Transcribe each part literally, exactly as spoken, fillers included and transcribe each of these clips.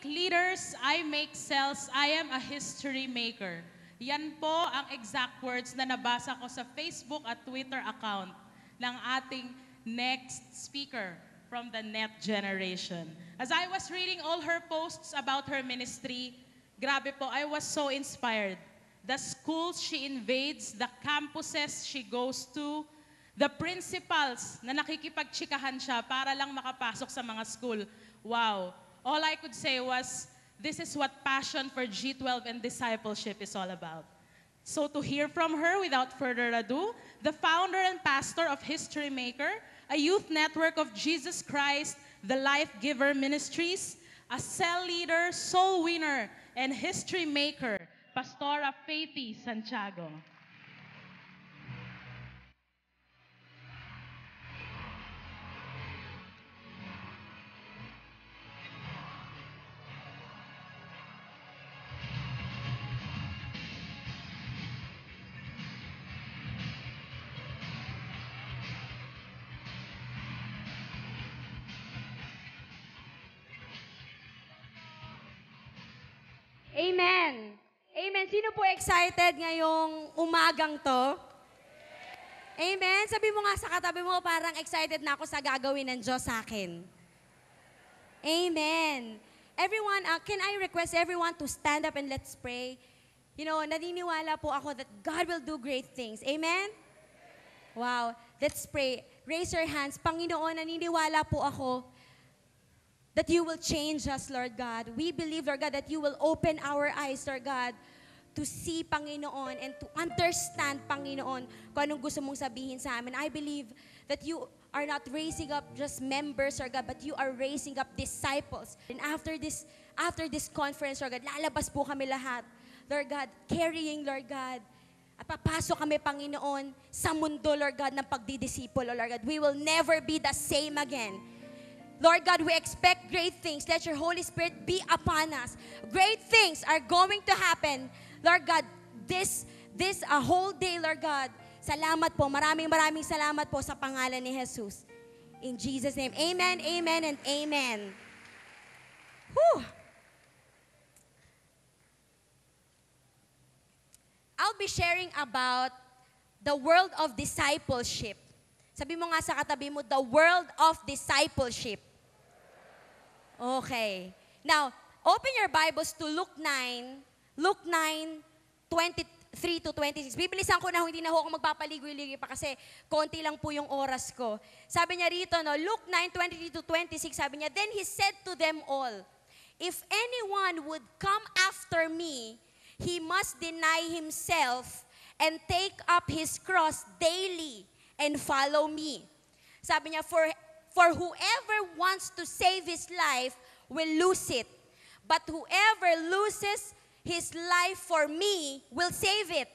leaders, I make cells, I am a history maker. Yan po ang exact words na nabasa ko sa Facebook at Twitter account ng ating next speaker from the Net Generation. As I was reading all her posts about her ministry, grabe po, I was so inspired. The schools she invades, the campuses she goes to, the principals na nakikipagtsikahan siya para lang makapasok sa mga school. Wow. All I could say was, this is what passion for G twelve and discipleship is all about. So to hear from her, without further ado, the founder and pastor of History Maker, a youth network of Jesus Christ, the Life Giver Ministries, a cell leader, soul winner, and history maker, Pastora Faithy Santiago. Amen. Amen. Sino po excited ngayong umagang to? Amen. Sabi mo nga sa katabi mo, parang excited na ako sa gagawin ng Diyos sa akin. Amen. Everyone, uh, can I request everyone to stand up and let's pray? You know, naniniwala po ako that God will do great things. Amen? Wow. Let's pray. Raise your hands. Panginoon, naniniwala po ako that you will change us, Lord God. We believe, Lord God, that you will open our eyes, Lord God, to see, Panginoon, and to understand, Panginoon, kung anong gusto mong sabihin sa amin. I believe that you are not raising up just members, Lord God, but you are raising up disciples. And after this, after this conference, Lord God, lalabas po kami lahat, Lord God, carrying, Lord God, at papasok kami, Panginoon, sa mundo, Lord God, ng pagdidisipulo, Lord God. We will never be the same again. Lord God, we expect great things. Let your Holy Spirit be upon us. Great things are going to happen. Lord God, this this a whole day, Lord God. Salamat po. Maraming maraming salamat po sa pangalan ni Jesus. In Jesus' name. Amen, amen, and amen. Whew. I'll be sharing about the world of discipleship. Sabi mo nga sa katabi mo, the world of discipleship. Okay. Now, open your Bibles to Luke nine, Luke nine, twenty-three to twenty-six. Bibilisan ko na, hindi na ako magpapaligoy-ligoy pa kasi konti lang po yung oras ko. Sabi niya rito, no, Luke nine, twenty-three to twenty-six, sabi niya, then he said to them all, if anyone would come after me, he must deny himself and take up his cross daily and follow me. Sabi niya, for For whoever wants to save his life will lose it. But whoever loses his life for me will save it.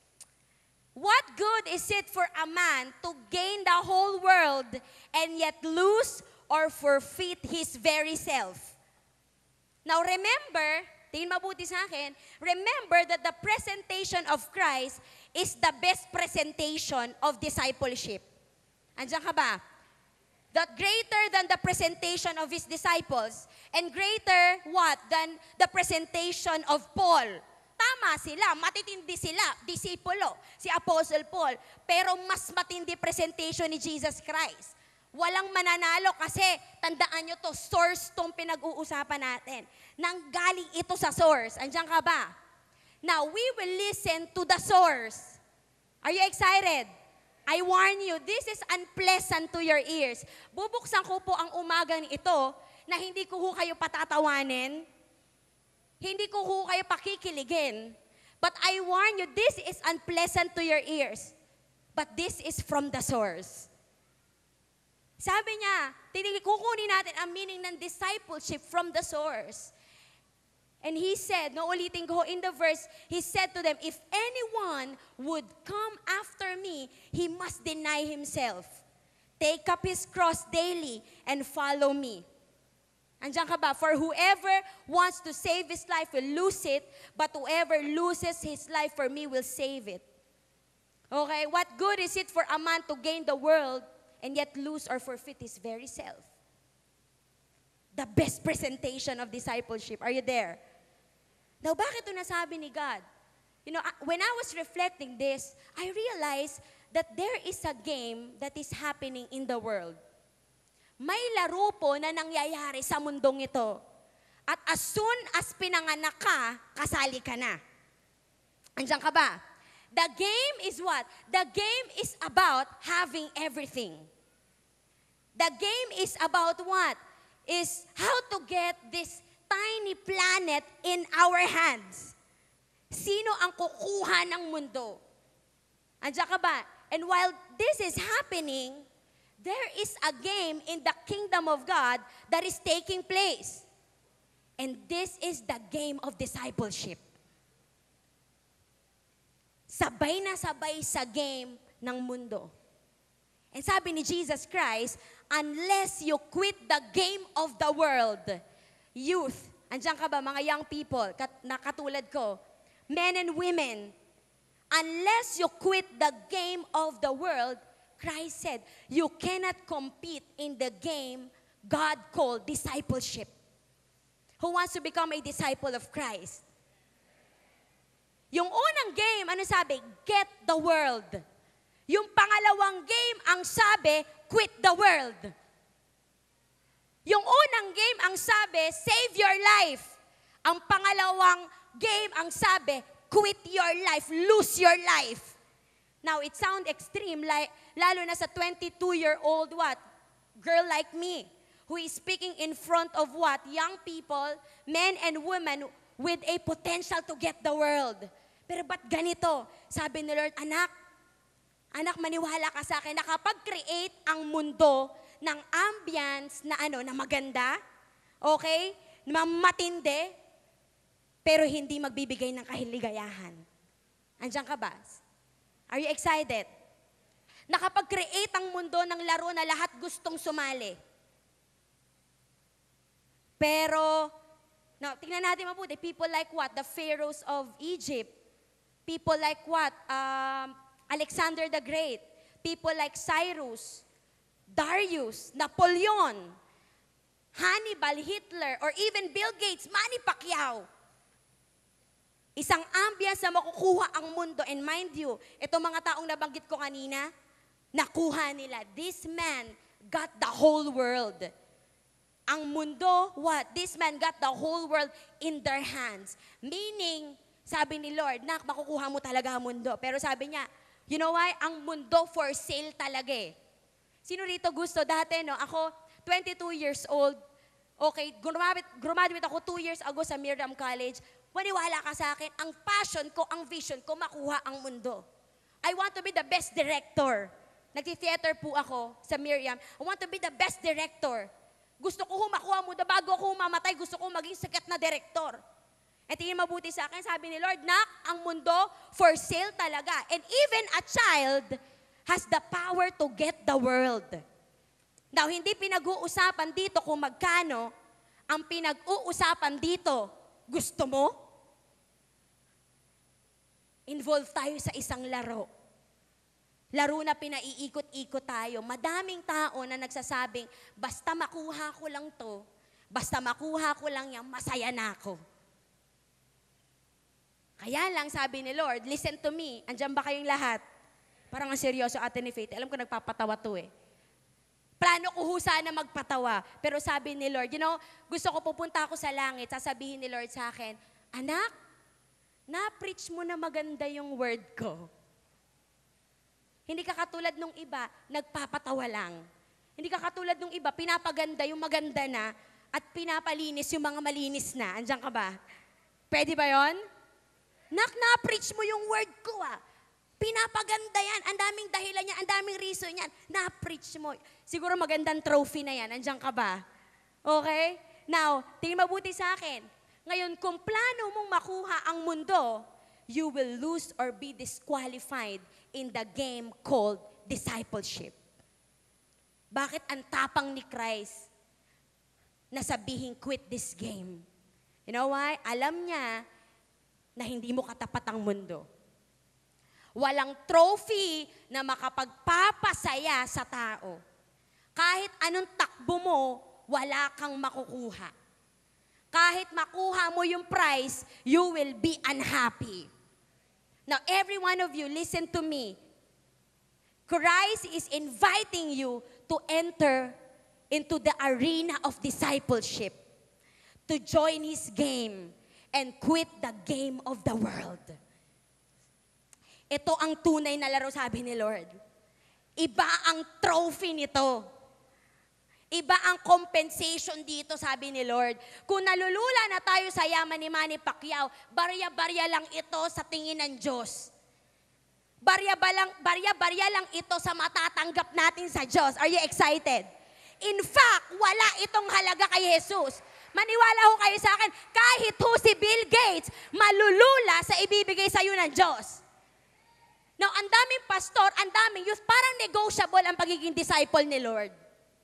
What good is it for a man to gain the whole world and yet lose or forfeit his very self? Now remember, tingin mabuti sa akin, remember that the presentation of Christ is the best presentation of discipleship. Andiyan ka ba? That greater than the presentation of his disciples and greater what than the presentation of Paul. Tama sila, matitindi sila, disipulo, si Apostle Paul, pero mas matindi presentation ni Jesus Christ. Walang mananalo kasi tandaan nyo to, source tong pinag-uusapan natin. Nanggaling ito sa source. Andiyan ka ba? Now, we will listen to the source. Are you excited? I warn you, this is unpleasant to your ears. Bubuksan ko po ang umagang ito na hindi ko ho kayo patatawanin, hindi ko ho kayo pakikiligin. But I warn you, this is unpleasant to your ears. But this is from the source. Sabi niya, tinig, kukunin natin ang meaning ng discipleship from the source. And he said, no ulitin ko in the verse, he said to them, if anyone would come after me, he must deny himself. Take up his cross daily and follow me. Andiyan ka ba? For whoever wants to save his life will lose it, but whoever loses his life for me will save it. Okay? What good is it for a man to gain the world and yet lose or forfeit his very self? the best presentation of discipleship. Are you there? Now, bakit ito nasabi ni God? You know, when I was reflecting this, I realized that there is a game that is happening in the world. May laro po na nangyayari sa mundong ito. At as soon as pinanganak ka, kasali ka na. Andiyan ka ba? The game is what? The game is about having everything. The game is about what? Is how to get this tiny planet in our hands. Sino ang kukuha ng mundo? Andiyan ka ba? And while this is happening, there is a game in the kingdom of God that is taking place. And this is the game of discipleship. Sabay na sabay sa game ng mundo. And sabi ni Jesus Christ, unless you quit the game of the world, youth, andiyan ka ba mga young people, kat, na katulad ko, men and women, unless you quit the game of the world, Christ said, you cannot compete in the game God called discipleship. Who wants to become a disciple of Christ? Yung unang game, ano sabi? Get the world. Yung pangalawang game, ang sabi, quit the world. Yung unang game, ang sabi, save your life. Ang pangalawang game, ang sabi, quit your life, lose your life. Now, it sounds extreme, like, lalo na sa twenty-two-year-old what? Girl like me, who is speaking in front of what? Young people, men and women with a potential to get the world. Pero ba't ganito? Sabi ni Lord, anak, anak, maniwala ka sa akin na kapag create ang mundo ng ambience na ano, na maganda, okay, na matindi, pero hindi magbibigay ng kahiligayahan. Andiyan ka ba? Are you excited? Nakapag-create ang mundo ng laro na lahat gustong sumali. Pero, now, tingnan natin mabuti, people like what? The pharaohs of Egypt. People like what? Um, Alexander the Great. People like Cyrus, Darius, Napoleon, Hannibal, Hitler, or even Bill Gates, Manny Pacquiao. Isang ambience na makukuha ang mundo. And mind you, itong mga taong nabanggit ko kanina, nakuha nila. This man got the whole world. Ang mundo, what? This man got the whole world in their hands. Meaning, sabi ni Lord, nak, makukuha mo talaga ang mundo. Pero sabi niya, you know why? Ang mundo for sale talaga eh. Sino rito gusto? Dati, no? Ako, twenty-two years old. Okay, graduate, graduate ako two years ago sa Miriam College. Maniwala ka sa akin, ang passion ko, ang vision ko, makuha ang mundo. I want to be the best director. Nagti-theater po ako sa Miriam. I want to be the best director. Gusto ko makuha mo, bago ako mamatay, gusto ko maging sikat na director. At tingin mabuti sa akin, sabi ni Lord, nak, ang mundo for sale talaga. And even a child has the power to get the world. Now, hindi pinag-uusapan dito kung magkano, ang pinag-uusapan dito, gusto mo? Involve tayo sa isang laro. Laro na pinaiikot-ikot tayo. Madaming tao na nagsasabing, basta makuha ko lang to, basta makuha ko lang yan, masaya na ako. Kaya lang, sabi ni Lord, listen to me, andyan ba kayong lahat? Parang ang seryoso ate ni Faith. Alam ko nagpapatawa to eh. Plano ko ho sana magpatawa. Pero sabi ni Lord, you know, gusto ko pupunta ako sa langit, sasabihin ni Lord sa akin, anak, na-preach mo na maganda yung word ko. Hindi ka katulad nung iba, nagpapatawa lang. Hindi ka katulad nung iba, pinapaganda yung maganda na at pinapalinis yung mga malinis na. Andiyan ka ba? Pwede ba yon? Nak, na-preach mo yung word ko ah. Pinapaganda yan. Ang daming dahilan yan, ang daming reason yan. Na-preach mo. Siguro magandang trophy na yan. Andiyan ka ba? Okay? Now, tingin mabuti sa akin. Ngayon, kung plano mong makuha ang mundo, you will lose or be disqualified in the game called discipleship. Bakit ang tapang ni Christ na sabihin, quit this game? You know why? Alam niya na hindi mo katapat ang mundo. Walang trophy na makapagpapasaya sa tao. Kahit anong takbo mo, wala kang makukuha. Kahit makuha mo yung prize, you will be unhappy. Now, every one of you, listen to me. Christ is inviting you to enter into the arena of discipleship, to join His game and quit the game of the world. Ito ang tunay na laro, sabi ni Lord. Iba ang trophy nito. Iba ang compensation dito, sabi ni Lord. Kung nalulula na tayo sa yaman ni Manny Pacquiao, barya-barya lang ito sa tingin ng Diyos. Barya-barya lang ito sa matatanggap natin sa Diyos. Are you excited? In fact, wala itong halaga kay Jesus. Maniwala ho kayo sa akin, kahit ho si Bill Gates, malulula sa ibibigay sa iyo ng Diyos. Now, ang daming pastor, ang daming youth, parang negotiable ang pagiging disciple ni Lord.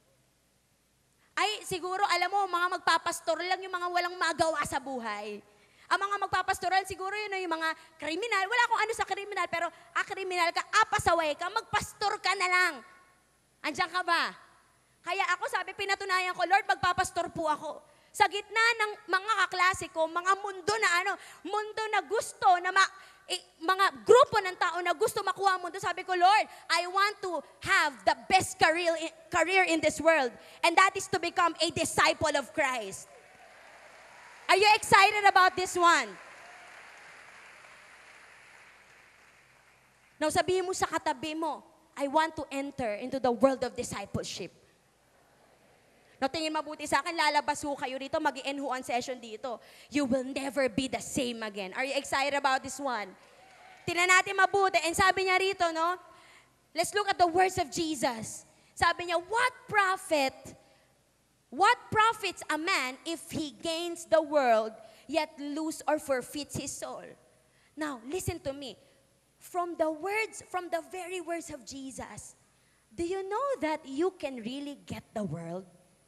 Ay, siguro, alam mo, mga magpapastor lang yung mga walang magawa sa buhay. Ang mga magpapastoral, siguro yun yung mga kriminal. Wala akong ano sa kriminal, pero ah, kriminal ka, ah, pasaway ka, magpastor ka na lang. Andiyan ka ba? Kaya ako, sabi, pinatunayan ko, Lord, magpapastor po ako. Sa gitna ng mga kaklase ko, mga mundo na ano, mundo na gusto na ma, eh, mga grupo ng tao na gusto makuha ang mundo, sabi ko, Lord, I want to have the best career, career in this world. And that is to become a disciple of Christ. Are you excited about this one? Now, sabihin mo sa katabi mo, I want to enter into the world of discipleship. Now, tingin mabuti sa akin, lalabas ho kayo dito, mag-i-enhuan session dito. You will never be the same again. Are you excited about this one? Tingnan natin mabuti. And sabi niya rito, no? Let's look at the words of Jesus. Sabi niya, what profit, what profits a man if he gains the world, yet lose or forfeits his soul? Now, listen to me. From the words, from the very words of Jesus, do you know that you can really get the world?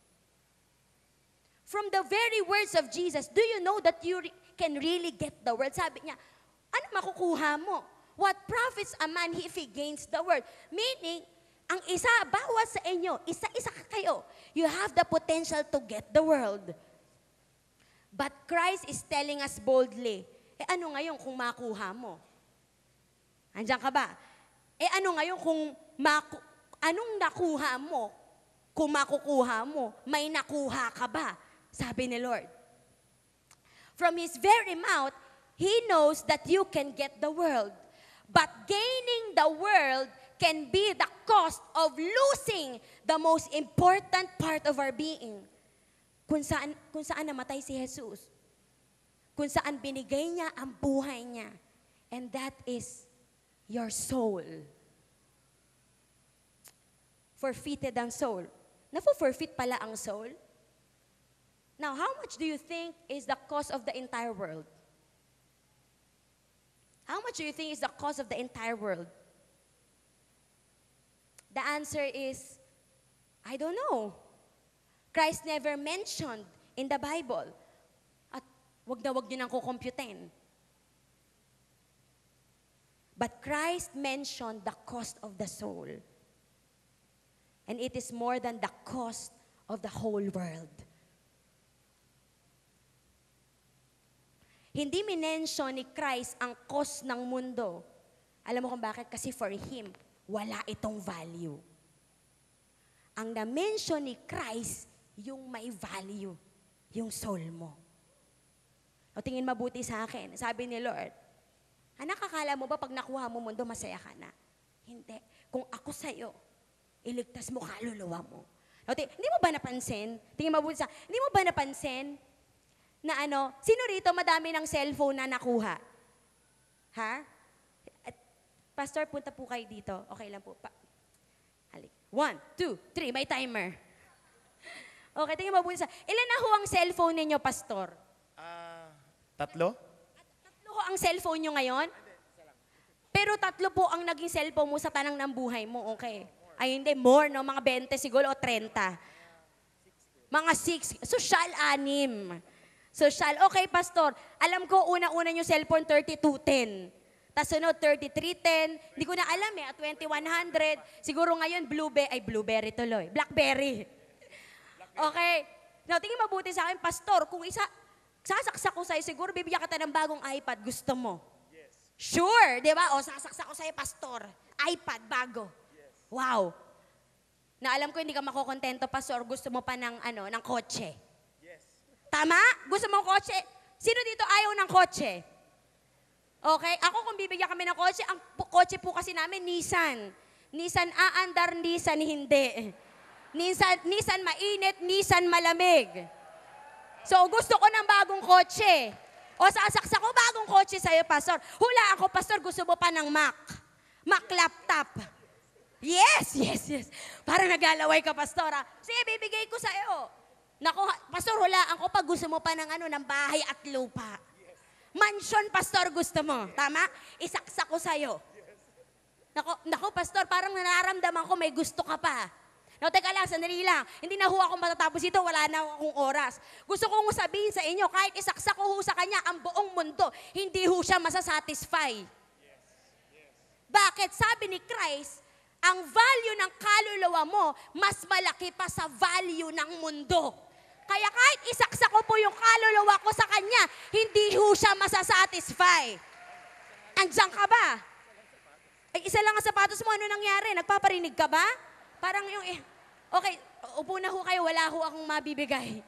From the very words of Jesus, do you know that you re- can really get the world? Sabi niya, ano makukuha mo? What profits a man if he gains the world? Meaning, ang isa, bawat sa inyo, isa-isa kayo, you have the potential to get the world. But Christ is telling us boldly, eh ano ngayon kung makuha mo? Andiyan ka ba? Eh ano ngayon kung maku- anong nakuha mo? Kung makukuha mo, may nakuha ka ba? Sabi ni Lord. From His very mouth, He knows that you can get the world. But gaining the world can be the cost of losing the most important part of our being. Kung saan, kung saan namatay si Jesus. Kung saan binigay niya ang buhay niya. And that is your soul. Forfeited ang soul. Nafo-forfeit pala ang soul? Now, how much do you think is the cost of the entire world? How much do you think is the cost of the entire world? The answer is, I don't know. Christ never mentioned in the Bible. At wag na wag niyo nang kukomputin. But Christ mentioned the cost of the soul. And it is more than the cost of the whole world. Hindi minention ni Christ ang cost ng mundo. Alam mo kung bakit? Kasi for Him, wala itong value. Ang na-mention ni Christ, yung may value, yung soul mo. O tingin mabuti sa akin. Sabi ni Lord, anak, akala mo ba pag nakuha mo mundo, masaya ka na? Hindi. Kung ako sa'yo, iligtas mo kaluluwa mo. O, tingin, hindi mo ba napansin? Tingin mabuti sa hindi mo ba napansin na ano, sino rito madami ng cellphone na nakuha? Ha? At, Pastor, punta po kayo dito. Okay lang po. Pa Halik. One, two, three. May timer. Okay, tingin mabuti sa ilan na ho ang cellphone ninyo, Pastor? Ah, tatlo? Tatlo ho ang cellphone nyo ngayon? Pero tatlo po ang naging cellphone mo sa tanang ng buhay mo, okay? Ay, hindi, more, no? Mga twenty siguro o thirty. Mga six. Social, anim. Social, okay, Pastor. Alam ko, una-una yung cellphone, thirty-two ten. Tapos sunod, thirty-three ten. Hindi ko na alam eh, at twenty-one hundred. Siguro ngayon, blueberry, ay, blueberry tuloy. Blackberry. Okay. Now, tingin mabuti sa akin, Pastor, kung isa, sasaksak ko sa'yo, siguro bibigyan kita ng bagong iPad, gusto mo? Sure, di ba? O, sasaksak ko sa'yo, Pastor. iPad, bago. Wow. Na alam ko hindi ka makokontento, Pastor, gusto mo pa ng, ano, ng kotse. Tama? Gusto mo ng kotse? Sino dito ayaw ng kotse? Okay? Ako kung bibigyan kami ng kotse, ang po- kotse po kasi namin, Nissan. Nissan aandar, Nissan hindi. Nissan, Nissan mainit, Nissan malamig. So gusto ko ng bagong kotse. O sasaksak ko bagong kotse sa'yo, Pastor. Hula ako, Pastor, gusto mo pa ng Mac. Mac laptop. Yes, yes, yes. Para naglalaway ka, Pastora. Sige, bibigay ko sa'yo. Naku, Pastor, hulaan ko pag gusto mo pa ng ano, ng bahay at lupa. Mansion, Pastor, gusto mo. Tama? Isaksak ko sa'yo. Naku, naku, Pastor, parang nararamdaman ko may gusto ka pa. No, teka lang, sandali lang. Hindi na ho ako matatapos ito, wala na akong oras. Gusto kong sabihin sa inyo, kahit isaksak ko ho sa kanya ang buong mundo, hindi ho siya masasatisfy. Bakit? Sabi ni Christ, ang value ng kaluluwa mo, mas malaki pa sa value ng mundo. Kaya kahit isaksak ko po yung kaluluwa ko sa kanya, hindi ho siya masasatisfy. Andiyan ka ba? Ay, isa lang ang sapatos mo, ano nangyari? Nagpaparinig ka ba? Parang yung, eh, okay, upo na ho kayo, wala ho akong mabibigay.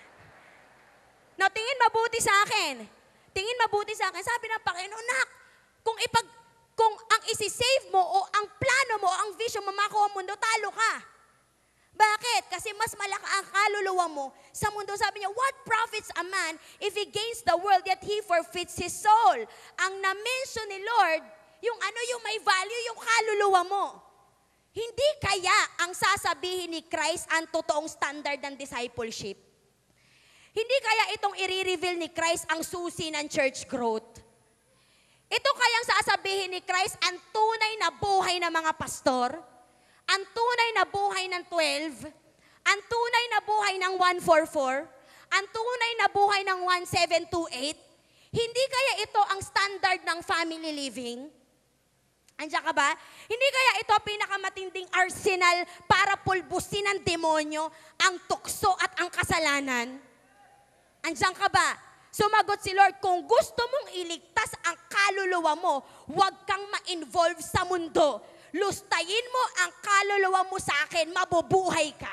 Now, tingin mabuti sa akin. Tingin mabuti sa akin. Sabi ng Panginoon, nak, kung ipag, kung ang isi-save mo o ang plano mo o ang vision mo makuha ang mundo, talo ka. Bakit? Kasi mas malaki ang kaluluwa mo sa mundo. Sabi niya, what profits a man if he gains the world yet he forfeits his soul? Ang na-mention ni Lord, yung ano yung may value, yung kaluluwa mo. Hindi kaya ang sasabihin ni Christ ang totoong standard ng discipleship? Hindi kaya itong i-reveal ni Christ ang susi ng church growth? Ito kayang sasabihin ni Christ ang tunay na buhay ng mga pastor? Ang tunay na buhay ng twelve? Ang tunay na buhay ng one forty-four? Ang tunay na buhay ng one seven two eight? Hindi kaya ito ang standard ng family living? Andiyan ka ba? Hindi kaya ito pinakamatinding arsenal para pulbusin ng demonyo ang tukso at ang kasalanan? Andiyan ka ba? Sumagot si Lord, kung gusto mong iligtas ang kaluluwa mo, huwag kang ma-involve sa mundo. Lustayin mo ang kaluluwa mo sa akin, mabubuhay ka.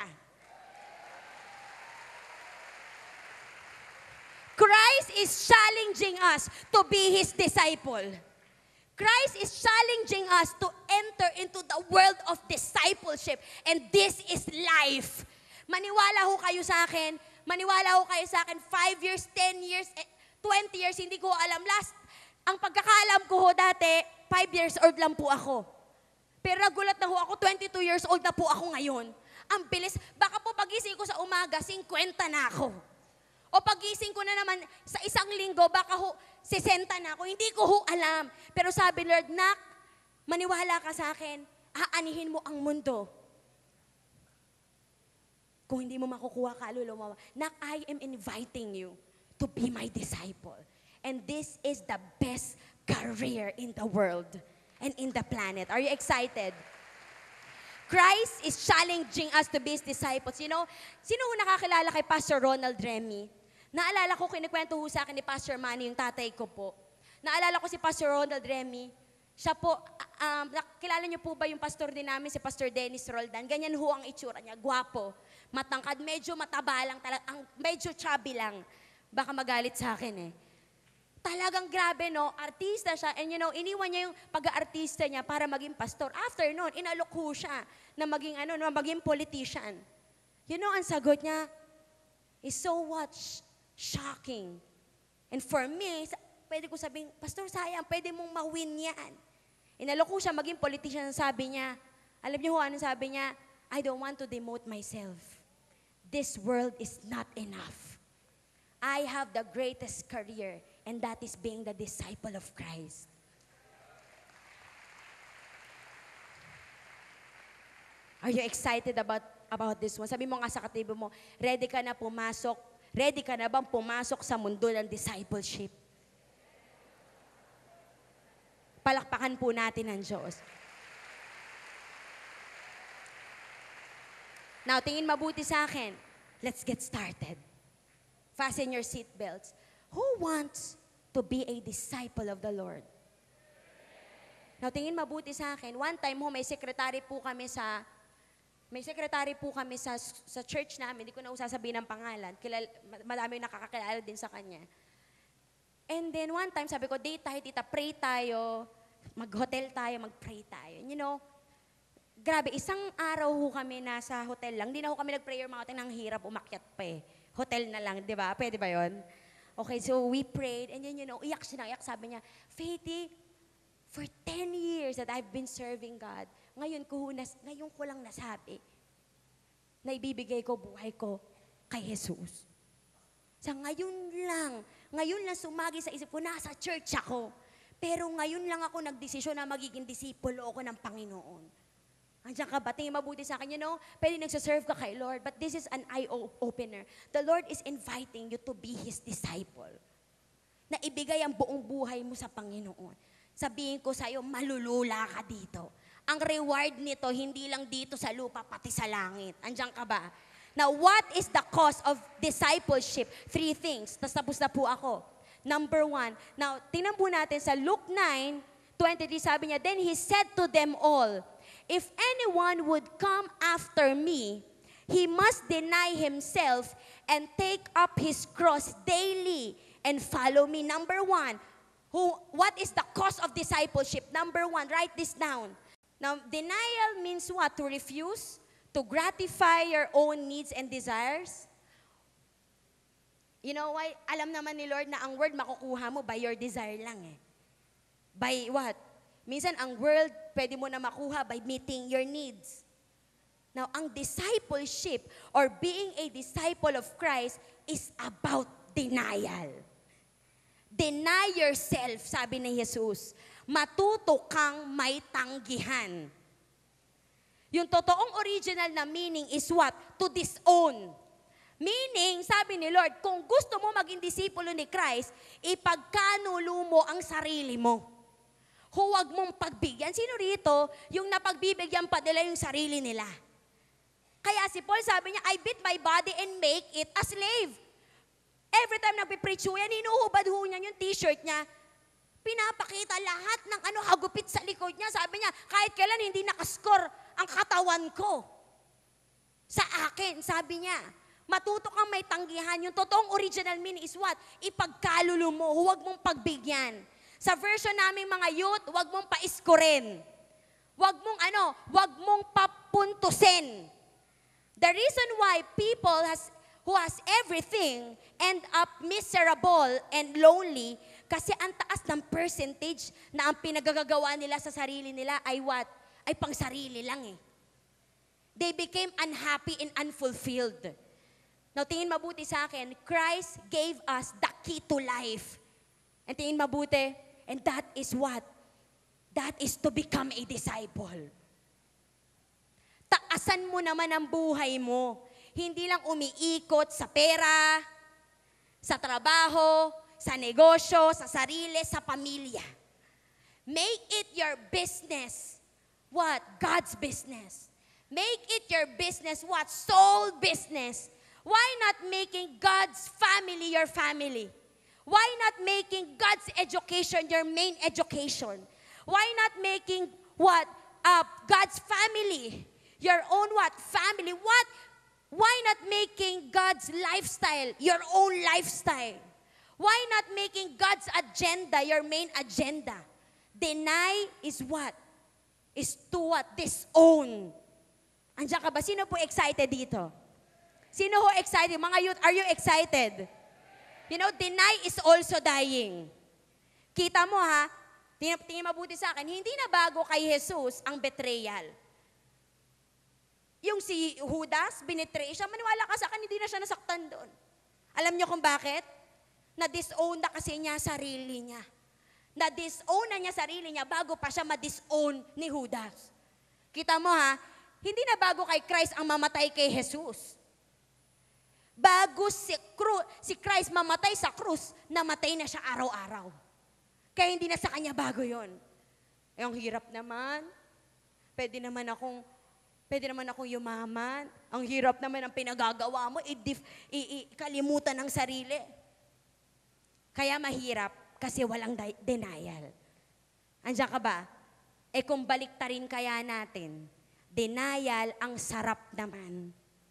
Christ is challenging us to be His disciple. Christ is challenging us to enter into the world of discipleship. And this is life. Maniwala ho kayo sa akin. Maniwala ho kayo sa akin. Five years, ten years, twenty years, hindi ko alam. Last, ang pagkakaalam ko ho dati, five years old lang po ako. Pero nagulat na ho ako, twenty-two years old na po ako ngayon. Ang bilis. Baka po pagising ko sa umaga, fifty na ako. O pagising ko na naman sa isang linggo, baka ho, sixty na ako. Hindi ko ho alam. Pero sabi Lord, nak, maniwala ka sa akin, aanihin mo ang mundo. Kung hindi mo makukuha kaluluwa mo, nak, I am inviting you to be my disciple. And this is the best career in the world and in the planet. Are you excited? Christ is challenging us to be His disciples. You know, sino ho nakakilala kay Pastor Ronald Remy? Naalala ko, kinikwento ho sa akin ni Pastor Manny, yung tatay ko po. Naalala ko si Pastor Ronald Remy. Siya po, um, kilala niyo po ba yung pastor din namin, si Pastor Dennis Roldan? Ganyan ho ang itsura niya, gwapo, matangkad, medyo mataba lang, talag, ang, medyo chubby lang. Baka magalit sa akin eh. Talagang grabe, no? Artista siya. And you know, iniwan niya yung pag-aartista niya para maging pastor. After noon, inalok ho siya na maging, ano, na maging politician. You know, ang sagot niya is so what? Shocking. And for me, pwede ko sabihin, Pastor, sayang, pwede mong ma-win yan. Inalok ko siya maging politician, sabi niya, alam niyo ho, anong sabi niya? I don't want to demote myself. This world is not enough. I have the greatest career, and that is being the disciple of Christ. Are you excited about, about this one? Sabi mo nga sa katibo mo, ready ka na pumasok, ready ka na bang pumasok sa mundo ng discipleship? Palakpakan po natin ang Diyos. Now, tingin mabuti sa akin. let's get started. Fasten your seatbelts. Who wants to be a disciple of the Lord? Now, tingin mabuti sa akin. One time ho, may secretary po kami sa, may secretary po kami sa, sa church namin. Hindi ko na sasabihin ng pangalan. Kilala, madami nakakakilala din sa kanya. And then one time, sabi ko, date tayo, tita, pray tayo. Mag-hotel tayo, mag-pray tayo. You know, grabe, isang araw ho kami nasa hotel lang. Hindi na ho kami nag-prayer mga hotel, nang hirap umakyat pa eh. Hotel na lang, di ba? Pwede ba yon? Okay, so we prayed, and then, you know, iyak siya na iyak. Sabi niya, Faithy, for ten years that I've been serving God, ngayon ko, ho nas, ngayon ko lang nasabi na ibibigay ko buhay ko kay Jesus. Sa ngayon lang, ngayon lang sumagi sa isip ko, nasa church ako. Pero ngayon lang ako nagdesisyon na magiging disipulo ako ng Panginoon. Andiyan ka ba? Tingin mabuti sa akin, you know, pwede nagsaserve ka kay Lord, but this is an eye-opener. The Lord is inviting you to be His disciple. Na ibigay ang buong buhay mo sa Panginoon. Sabihin ko sa'yo, malulula ka dito. Ang reward nito, hindi lang dito sa lupa, pati sa langit. Andiyan ka ba? Now, what is the cause of discipleship? Three things. Tapos tapos na po ako. Number one. Now, tingnan po natin sa Luke nine twenty-three, sabi niya, then He said to them all, if anyone would come after me, he must deny himself and take up his cross daily and follow me. Number one, who, what is the cause of discipleship? Number one, write this down. Now, denial means what? To refuse, to gratify your own needs and desires. You know why? Alam naman ni Lord na ang word makukuha mo by your desire lang eh. By what? Minsan, ang world, pwede mo na makuha by meeting your needs. Now, ang discipleship or being a disciple of Christ is about denial. Deny yourself, sabi ni Jesus. Matuto kang may tanggihan. Yung totoong original na meaning is what? To disown. Meaning, sabi ni Lord, kung gusto mo maging disipulo ni Christ, ipagkanulo mo ang sarili mo. Huwag mong pagbigyan. Sino rito yung napagbibigyan pa nila yung sarili nila? Kaya si Paul sabi niya, I beat my body and make it a slave. Every time nagpipreach ho yan, hinuhubad ho niya yung t-shirt niya. Pinapakita lahat ng ano, hagupit sa likod niya. Sabi niya, kahit kailan hindi nakascore ang katawan ko. Sa akin, sabi niya, matuto kang may tanggihan. Yung totoong original meaning is what? Ipagkalulo mo, huwag mong pagbigyan. Sa version naming mga youth, huwag mong paiskurin. Huwag mong ano, huwag mong papuntusin. The reason why people has, who has everything end up miserable and lonely, kasi ang taas ng percentage na ang pinagagagawa nila sa sarili nila ay what? Ay pang sarili lang eh. They became unhappy and unfulfilled. Now, tingin mabuti sa akin, Christ gave us the key to life. And tingin mabuti, and that is what? That is to become a disciple. Taasan mo naman ang buhay mo. Hindi lang umiikot sa pera, sa trabaho, sa negosyo, sa sarili, sa pamilya. Make it your business. What? God's business. Make it your business. What? Soul business. Why not making God's family your family? Why not making God's education your main education? Why not making what? Uh, God's family your own what? Family. What? Why not making God's lifestyle your own lifestyle? Why not making God's agenda your main agenda? Deny is what? Is to what? Disown. Andiyan ka ba? Sino po excited dito? Sino ho excited? Mga youth, are you excited? You know, deny is also dying. Kita mo ha, tingin, tingin mabuti sa akin, hindi na bago kay Jesus ang betrayal. Yung si Judas, binitray siya, maniwala ka sa akin, hindi na siya nasaktan doon. Alam niyo kung bakit? Na-disown na kasi niya sarili niya. Na-disown na niya sarili niya bago pa siya ma-disown ni Judas. Kita mo ha, hindi na bago kay Christ ang mamatay kay Jesus. Bago si, cru- si Christ mamatay sa krus, namatay na siya araw-araw. Kaya hindi na sa kanya bago yon. Eh, ang hirap naman. Pwede naman akong Pwede naman akong yumaman. Ang hirap naman ang pinagagawa mo, i-dif- i- i- kalimutan ng sarili. Kaya mahirap kasi walang di- denial. Andiyan ka ba? Eh kung baliktarin kaya natin, denial ang sarap naman.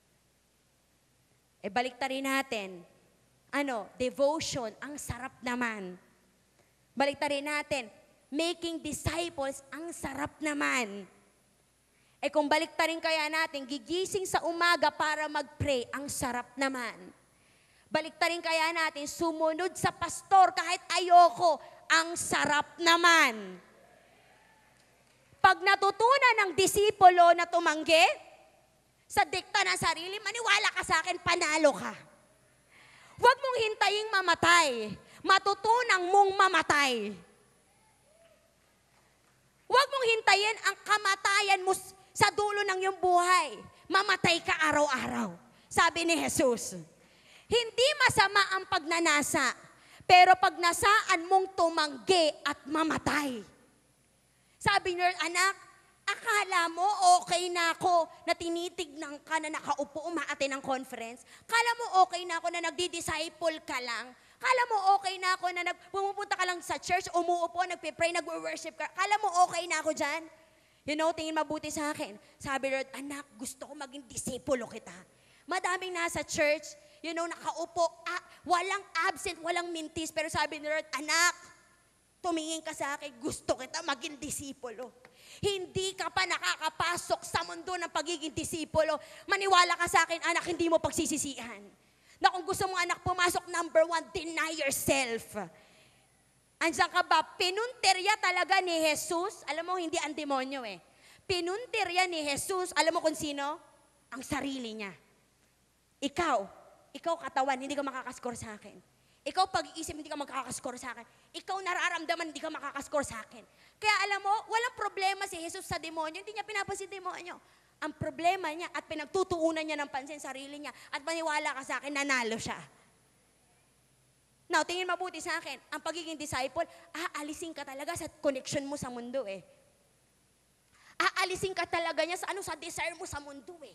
Eh baliktarin natin, ano, devotion ang sarap naman. Baliktarin natin, making disciples ang sarap naman. Eh kung baliktarin kaya natin, gigising sa umaga para mag-pray, ang sarap naman. Baliktarin kaya natin, sumunod sa pastor kahit ayoko, ang sarap naman. Pag natutunan ng disipulo na tumanggi, sa dikta ng sarili, maniwala ka sa akin, panalo ka. Huwag mong hintaying mamatay. Matutunang mong mamatay. Huwag mong hintayin ang kamatayan mo sa dulo ng iyong buhay. Mamatay ka araw-araw. Sabi ni Jesus, hindi masama ang pagnanasa, pero pag nasaan mong tumanggi at mamatay. Sabi niya, anak, akala mo okay na ako na tinitignan ka na nakaupo umaate ng conference? Kala mo okay na ako na nagdi-disciple ka lang? Kala mo okay na ako na nag, pumupunta ka lang sa church, umuupo, nagpe-pray, nagwo-worship ka? Kala mo okay na ako dyan? You know, tingin mabuti sa akin. Sabi Lord, anak, gusto ko maging disipulo kita. Madaming nasa church, you know, nakaupo, ah, walang absent, walang mintis, pero sabi ni Lord, anak, tumingin ka sa akin, gusto kita maging disipulo. Hindi ka pa nakakapasok sa mundo ng pagiging disipulo. Maniwala ka sa akin, anak, hindi mo pagsisisihan. Na kung gusto mo, anak, pumasok, number one, deny yourself. Andiyan ka ba? Pinuntirya talaga ni Jesus. Alam mo, hindi ang demonyo eh. Pinuntirya ni Jesus, alam mo kung sino? Ang sarili niya. Ikaw, ikaw katawan, hindi ka makakaskor sa akin. Ikaw pag-iisip, hindi ka makakaskor sa akin. Ikaw nararamdaman, hindi ka makakaskor sa akin. Kaya alam mo, walang problema si Jesus sa demonyo. Hindi niya pinapansin demonyo. Ang problema niya at pinagtutuunan niya ng pansin sarili niya at maniwala ka sa akin, nanalo siya. Now, tingin mabuti sa akin, ang pagiging disciple, aalisin ka talaga sa connection mo sa mundo eh. Aalisin ka talaga niya sa ano, sa desire mo sa mundo eh.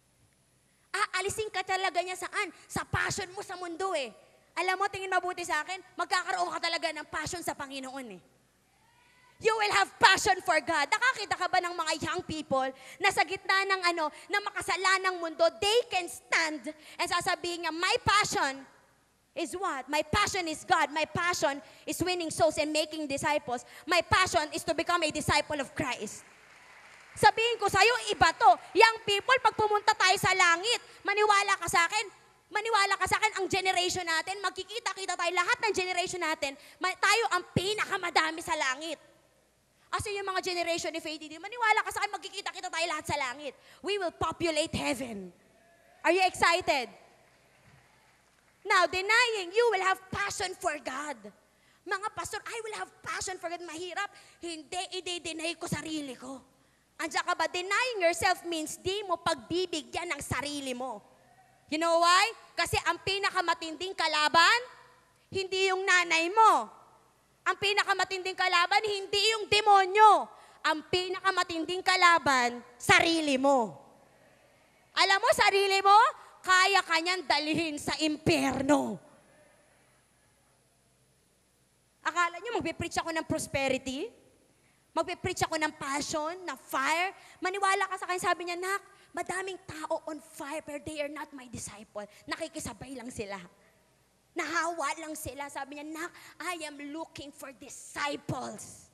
Aalisin ka talaga niya saan? Sa passion mo sa mundo eh. Alam mo, tingin mabuti sa akin, magkakaroon ka talaga ng passion sa Panginoon eh. You will have passion for God. Nakakita ka ba ng mga young people na sa gitna ng ano, na makasalanang mundo, they can stand and sasabihin niya, my passion is what? My passion is God. My passion is winning souls and making disciples. My passion is to become a disciple of Christ. Sabihin ko sa'yo, iba to. Young people, pag pumunta tayo sa langit, maniwala ka sa akin, maniwala ka sa akin, ang generation natin, magkikita-kita tayo, lahat ng generation natin, tayo ang pinakamadami sa langit. Kasi yung mga generation ni Faith, maniwala ka sa akin, magkikita-kita tayo lahat sa langit. We will populate heaven. Are you excited? Now, denying, you will have passion for God. Mga pastor, I will have passion for God. Mahirap. Hindi, i-deny ko sarili ko. Andiyan ka ba? Denying yourself means di mo pagbibigyan ng sarili mo. You know why? Kasi ang pinakamatinding kalaban, hindi yung nanay mo. Ang pinakamatinding kalaban, hindi yung demonyo. Ang pinakamatinding kalaban, sarili mo. Alam mo, sarili mo, kaya kanyang dalhin sa impyerno. Akala nyo, magpipreach ako ng prosperity? Magpipreach ako ng passion, ng fire? Maniwala ka sa akin, sabi niya, nak, madaming tao on fire, pero they are not my disciple. Nakikisabay lang sila. Nahawa lang sila. Sabi niya, nak, I am looking for disciples.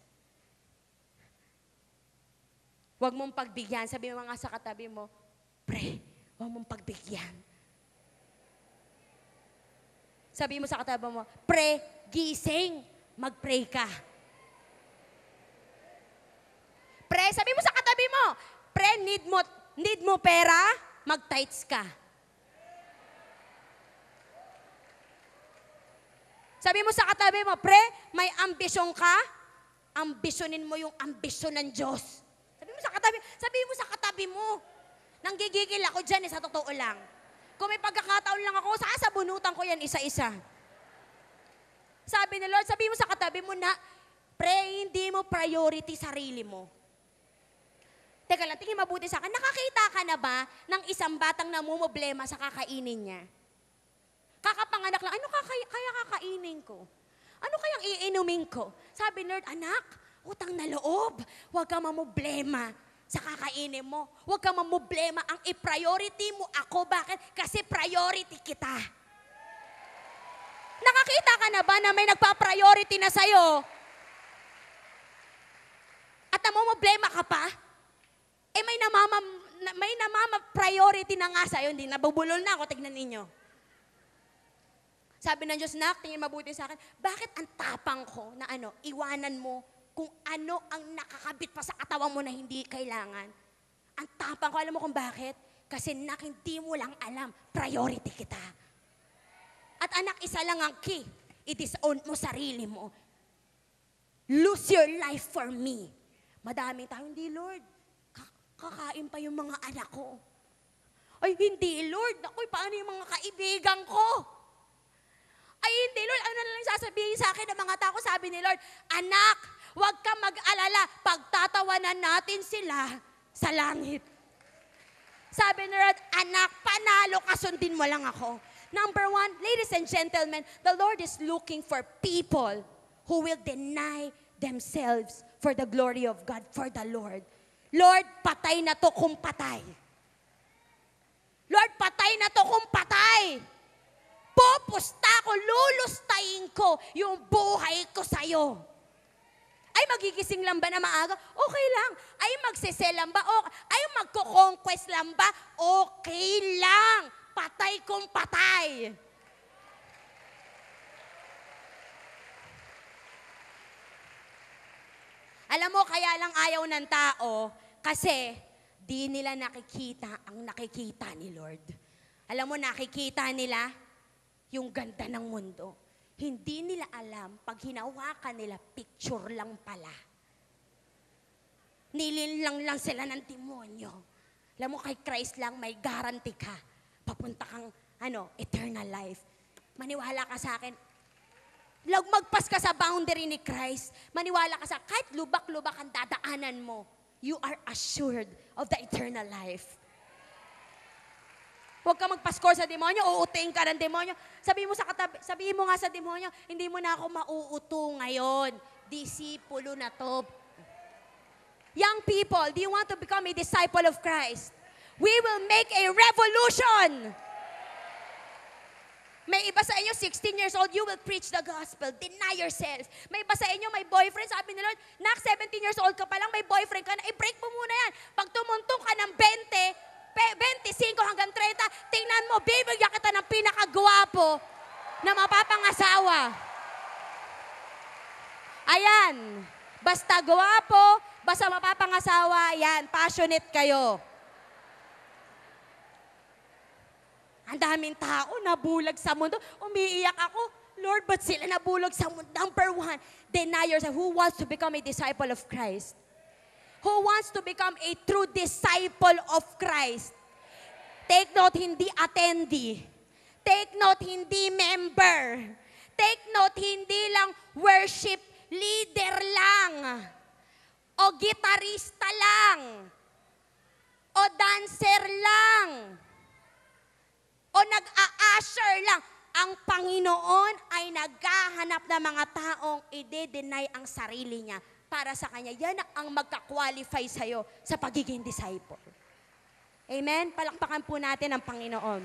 Huwag mong pagbigyan. Sabi mo nga sa katabi mo, pray. Huwag mong pagbigyan. Sabi mo sa katabi mo, pray, gising, mag-pray ka. Pray, sabi mo sa katabi mo, pray, need mo, need mo pera, mag-tithes ka. Sabi mo sa katabi mo, pre, may ambisyon ka, ambisyonin mo yung ambisyon ng Diyos. Sabi mo sa katabi, sabi mo sa katabi mo, nanggigigil ako dyan eh, sa totoo lang. Kung may pagkakataon lang ako, sasabunutan ko yan isa-isa. Sabi ni Lord, sabi mo sa katabi mo na, pre, hindi mo priority sarili mo. Teka lang, tingin mabuti sa akin. Nakakita ka na ba ng isang batang namumblema sa kakainin niya? Kakapanganak lang, ano kaya, kaya kakainin ko? Ano kayang iinumin ko? Sabi ni Lord, anak, utang na loob. Huwag ka mamumblema sa kakainin mo. Huwag ka mamumblema. Ang i-priority mo ako. Bakit? Kasi priority kita. Nakakita ka na ba na may nagpa-priority na sa'yo? At namumblema ka pa? Eh may namama, may namama priority na nga sa'yo. Hindi, nabubulol na ako. Tignan ninyo. Sabi ng Diyos, nak, tingin mabuti sa akin, bakit ang tapang ko na ano, iwanan mo kung ano ang nakakabit pa sa katawan mo na hindi kailangan? Ang tapang ko, alam mo kung bakit? Kasi nak, hindi mo lang alam, priority kita. At anak, isa lang ang key. I-disown mo sarili mo. Lose your life for me. Madaming tao, hindi Lord, kakain pa yung mga anak ko. Ay, hindi Lord, ako'y paano yung mga kaibigan ko? Ay, hindi, Lord. Ano na lang sasabihin sa akin ng mga tao? Sabi ni Lord, anak, huwag ka mag-alala. Pagtatawanan natin sila sa langit. Sabi ni Lord, anak, panalo ka, sundin mo lang ako. Number one, ladies and gentlemen, the Lord is looking for people who will deny themselves for the glory of God, for the Lord. Lord, patay na to kung patay. Lord, patay na to kung patay. Pupusta ko, lulustayin ko yung buhay ko sa'yo. Ay, magigising lang ba na maaga? Okay lang. Ay, magsisel lang ba? Okay. Ay, magko-conquest lang ba? Okay lang. Patay kung patay. Alam mo, kaya lang ayaw ng tao kasi di nila nakikita ang nakikita ni Lord. Alam mo, nakikita nila yung ganda ng mundo. Hindi nila alam, pag hinawakan nila, picture lang pala. Nilinlang lang sila ng demonyo. Alam mo, kay Christ lang may guarantee ka. Papunta kang, ano, eternal life. Maniwala ka sa akin. Magpas ka sa boundary ni Christ. Maniwala ka sa, kahit lubak-lubak ang dadaanan mo, you are assured of the eternal life. Huwag ka magpaskor sa demonyo, uuting ka ng demonyo. Sabihin mo sa katabi, sabihin mo nga sa demonyo, hindi mo na ako mauuto ngayon. Disipulo na to. Young people, do you want to become a disciple of Christ? We will make a revolution. May iba sa inyo, sixteen years old, you will preach the gospel. Deny yourself. May iba sa inyo, may boyfriend. Sabi ni Lord, nak, seventeen years old ka pa lang, may boyfriend ka na, i-break mo muna yan. Pag tumuntong ka ng twenty, twenty-five hanggang thirty, tingnan mo, bibigyan kita ng pinakagwapo na mapapangasawa. Ayan. Basta gwapo, basta mapapangasawa, yan, passionate kayo. Ang daming tao nabulag sa mundo. Umiiyak ako, Lord, ba't sila nabulag sa mundo? Number one, deny yourself. Who wants to become a disciple of Christ? Who wants to become a true disciple of Christ? Take note, hindi attendee. Take note, hindi member. Take note, hindi lang worship leader lang. O gitarista lang. O dancer lang. O nag-a-usher lang. Ang Panginoon ay naghahanap ng mga taong i-deny ang sarili niya para sa Kanya. Yan ang magka-qualify sa'yo sa pagiging disciple. Amen? Palakpakan po natin ang Panginoon.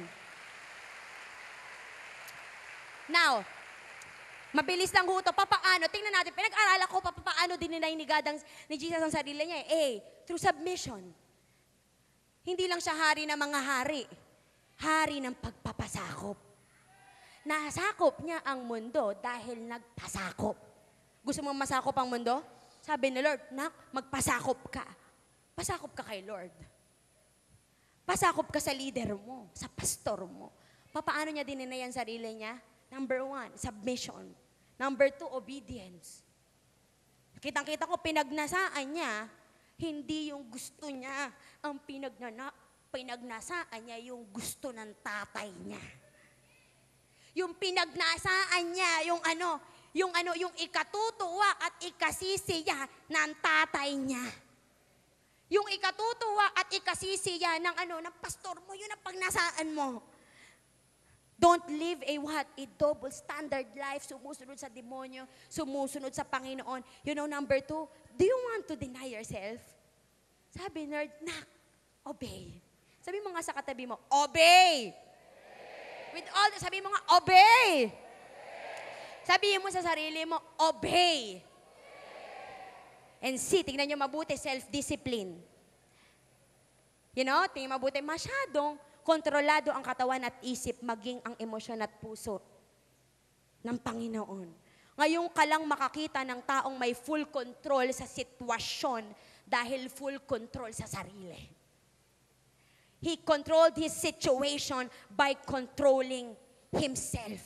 Now, mabilis lang ho ito. Papaano? Tingnan natin. Pinag-arala ko pa paano dininay ni God ang, ni Jesus ang sarili niya. A, through submission. Hindi lang siya hari ng mga hari. Hari ng pagpapasakop. Nasakop niya ang mundo dahil nagpasakop. Gusto mong masakop ang mundo? Sabi ni Lord, nak, magpasakop ka. Pasakop ka kay Lord. Pasakop ka sa leader mo, sa pastor mo. Paano niya dininay ang sarili niya? Number one, submission. Number two, obedience. Kitang-kita ko, pinagnasaan niya, hindi yung gusto niya. Ang pinagnana, pinagnasaan niya yung gusto ng tatay niya. Yung pinagnasaan niya, yung ano, yung ano, yung ikatutuwa at ikasisiya ng tatay niya. Yung ikatutuwa at ikasisiya ng ano, ng pastor mo, yun ang pagnasaan mo. Don't live a what? A double standard life. Sumusunod sa demonyo, sumusunod sa Panginoon. You know, number two, do you want to deny yourself? Sabi, nerd, nak, obey. Sabi mo nga sa katabi mo, obey. With all, sabi mo nga, obey. Sabihin mo sa sarili mo, obey. And see, tingnan nyo mabuti, self-discipline. You know, tingnan mabuti, masyadong kontrolado ang katawan at isip, maging ang emosyon at puso ng Panginoon. Ngayon ka lang makakita ng taong may full control sa sitwasyon dahil full control sa sarili. He controlled his situation by controlling himself.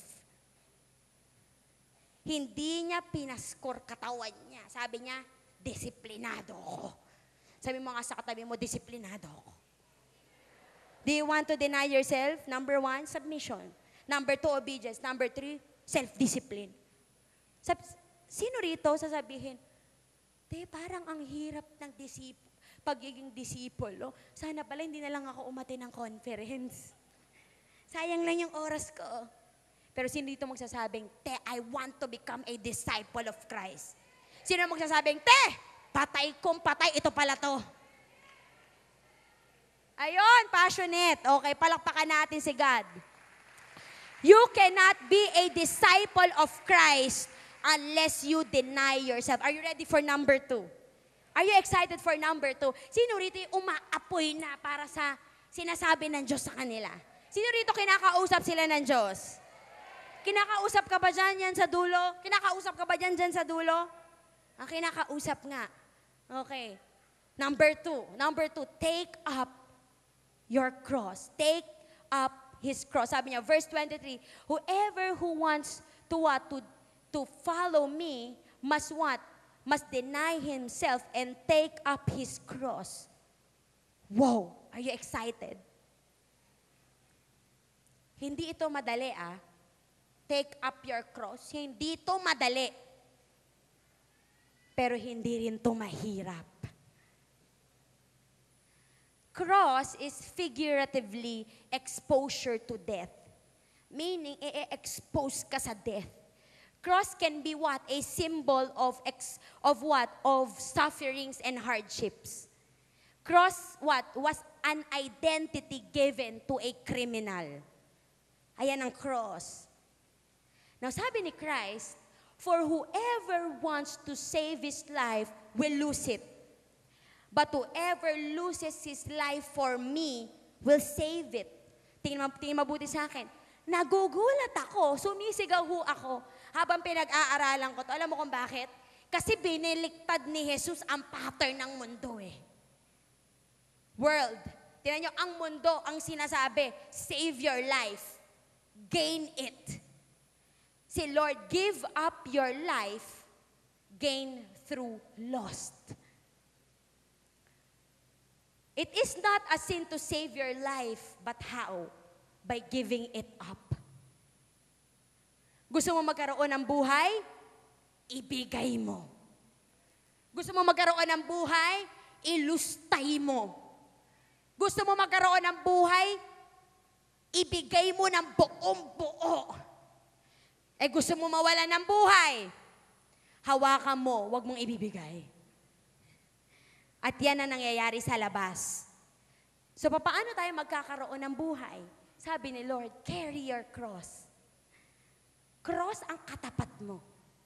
Hindi niya pinaskor katawan niya. Sabi niya, disiplinado ako. Sabi mo nga sa katabi mo, disiplinado ako. Do you want to deny yourself? Number one, submission. Number two, obedience. Number three, self-discipline. Sab Sino rito sasabihin, te, parang ang hirap ng disip pagiging disipulo. Sana pala hindi na lang ako umati ng conference. Sayang lang yung oras ko. Pero sino dito magsasabing, te, I want to become a disciple of Christ? Sino magsasabing, te, patay kong patay, ito pala to. Ayun, passionate. Okay, palakpakan natin si God. You cannot be a disciple of Christ unless you deny yourself. Are you ready for number two? Are you excited for number two? Sino rito yung umaapoy na para sa sinasabi ng Diyos sa kanila? Sino rito kinakausap sila ng Diyos? Kinakausap ka ba dyan, yan sa dulo? Kinakausap ka ba dyan, dyan sa dulo? Ang kinakausap nga. Okay. Number two. Number two, take up your cross. Take up his cross. Sabi niya, verse twenty-three, whoever who wants to what? To, to follow me must what? Must deny himself and take up his cross. Wow! Are you excited? Hindi ito madali ah. Take up your cross. Hindi ito madali. Pero hindi rin ito mahirap. Cross is figuratively exposure to death. Meaning, i-expose ka sa death. Cross can be what? A symbol of ex, of what? Of sufferings and hardships. Cross what? Was an identity given to a criminal. Ayan ang cross. Now, sabi ni Christ, for whoever wants to save his life will lose it. But whoever loses his life for me will save it. Tingnan, tingnan mabuti sa akin. Nagugulat ako, sumisigaw ho ako habang pinag-aaralan ko to. Alam mo kung bakit? Kasi biniliktad ni Jesus ang pattern ng mundo eh. World. Tingnan nyo, ang mundo, ang sinasabi, save your life. Gain it. Si Lord, give up your life, gain through lost. It is not a sin to save your life, but how? By giving it up. Gusto mo magkaroon ng buhay? Ibigay mo. Gusto mo magkaroon ng buhay? Ilustay mo. Gusto mo magkaroon ng buhay? Ibigay mo ng buong buo. Eh gusto mo mawala ng buhay? Hawakan mo, wag mong ibibigay. At yan ang nangyayari sa labas. So, paano tayo magkakaroon ng buhay? Sabi ni Lord, carry your cross. Cross ang katapat mo.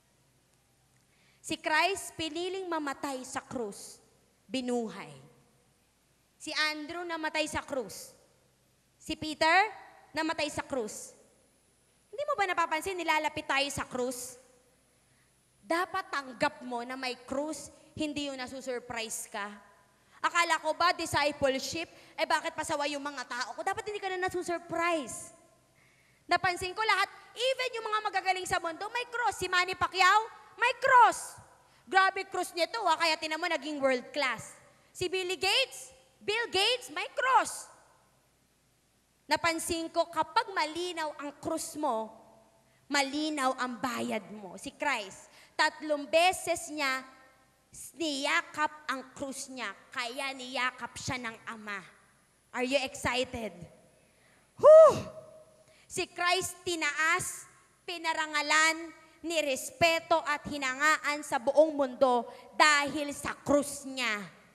Si Christ, piniling mamatay sa krus, binuhay. Si Andrew, namatay sa krus. Si Peter, namatay sa krus. Hindi mo ba napapansin, nilalapit tayo sa krus? Dapat tanggap mo na may krus, hindi yung nasusurprise ka. Akala ko ba, discipleship, eh bakit pasawa yung mga tao ko? Dapat hindi ka na nasusurprise. Napansin ko lahat, even yung mga magagaling sa mundo, may cross. Si Manny Pacquiao, may cross. Grabe cross niya to, ha? Kaya tinan mo naging world class. Si Billy Gates, Bill Gates, may cross. Napansin ko, kapag malinaw ang cross mo, malinaw ang bayad mo. Si Christ, tatlong beses niya niyakap ang krus niya, kaya niyakap siya ng Ama. Are you excited? Whew! Si Christ tinaas, pinarangalan, nirespeto at hinangaan sa buong mundo dahil sa krus niya.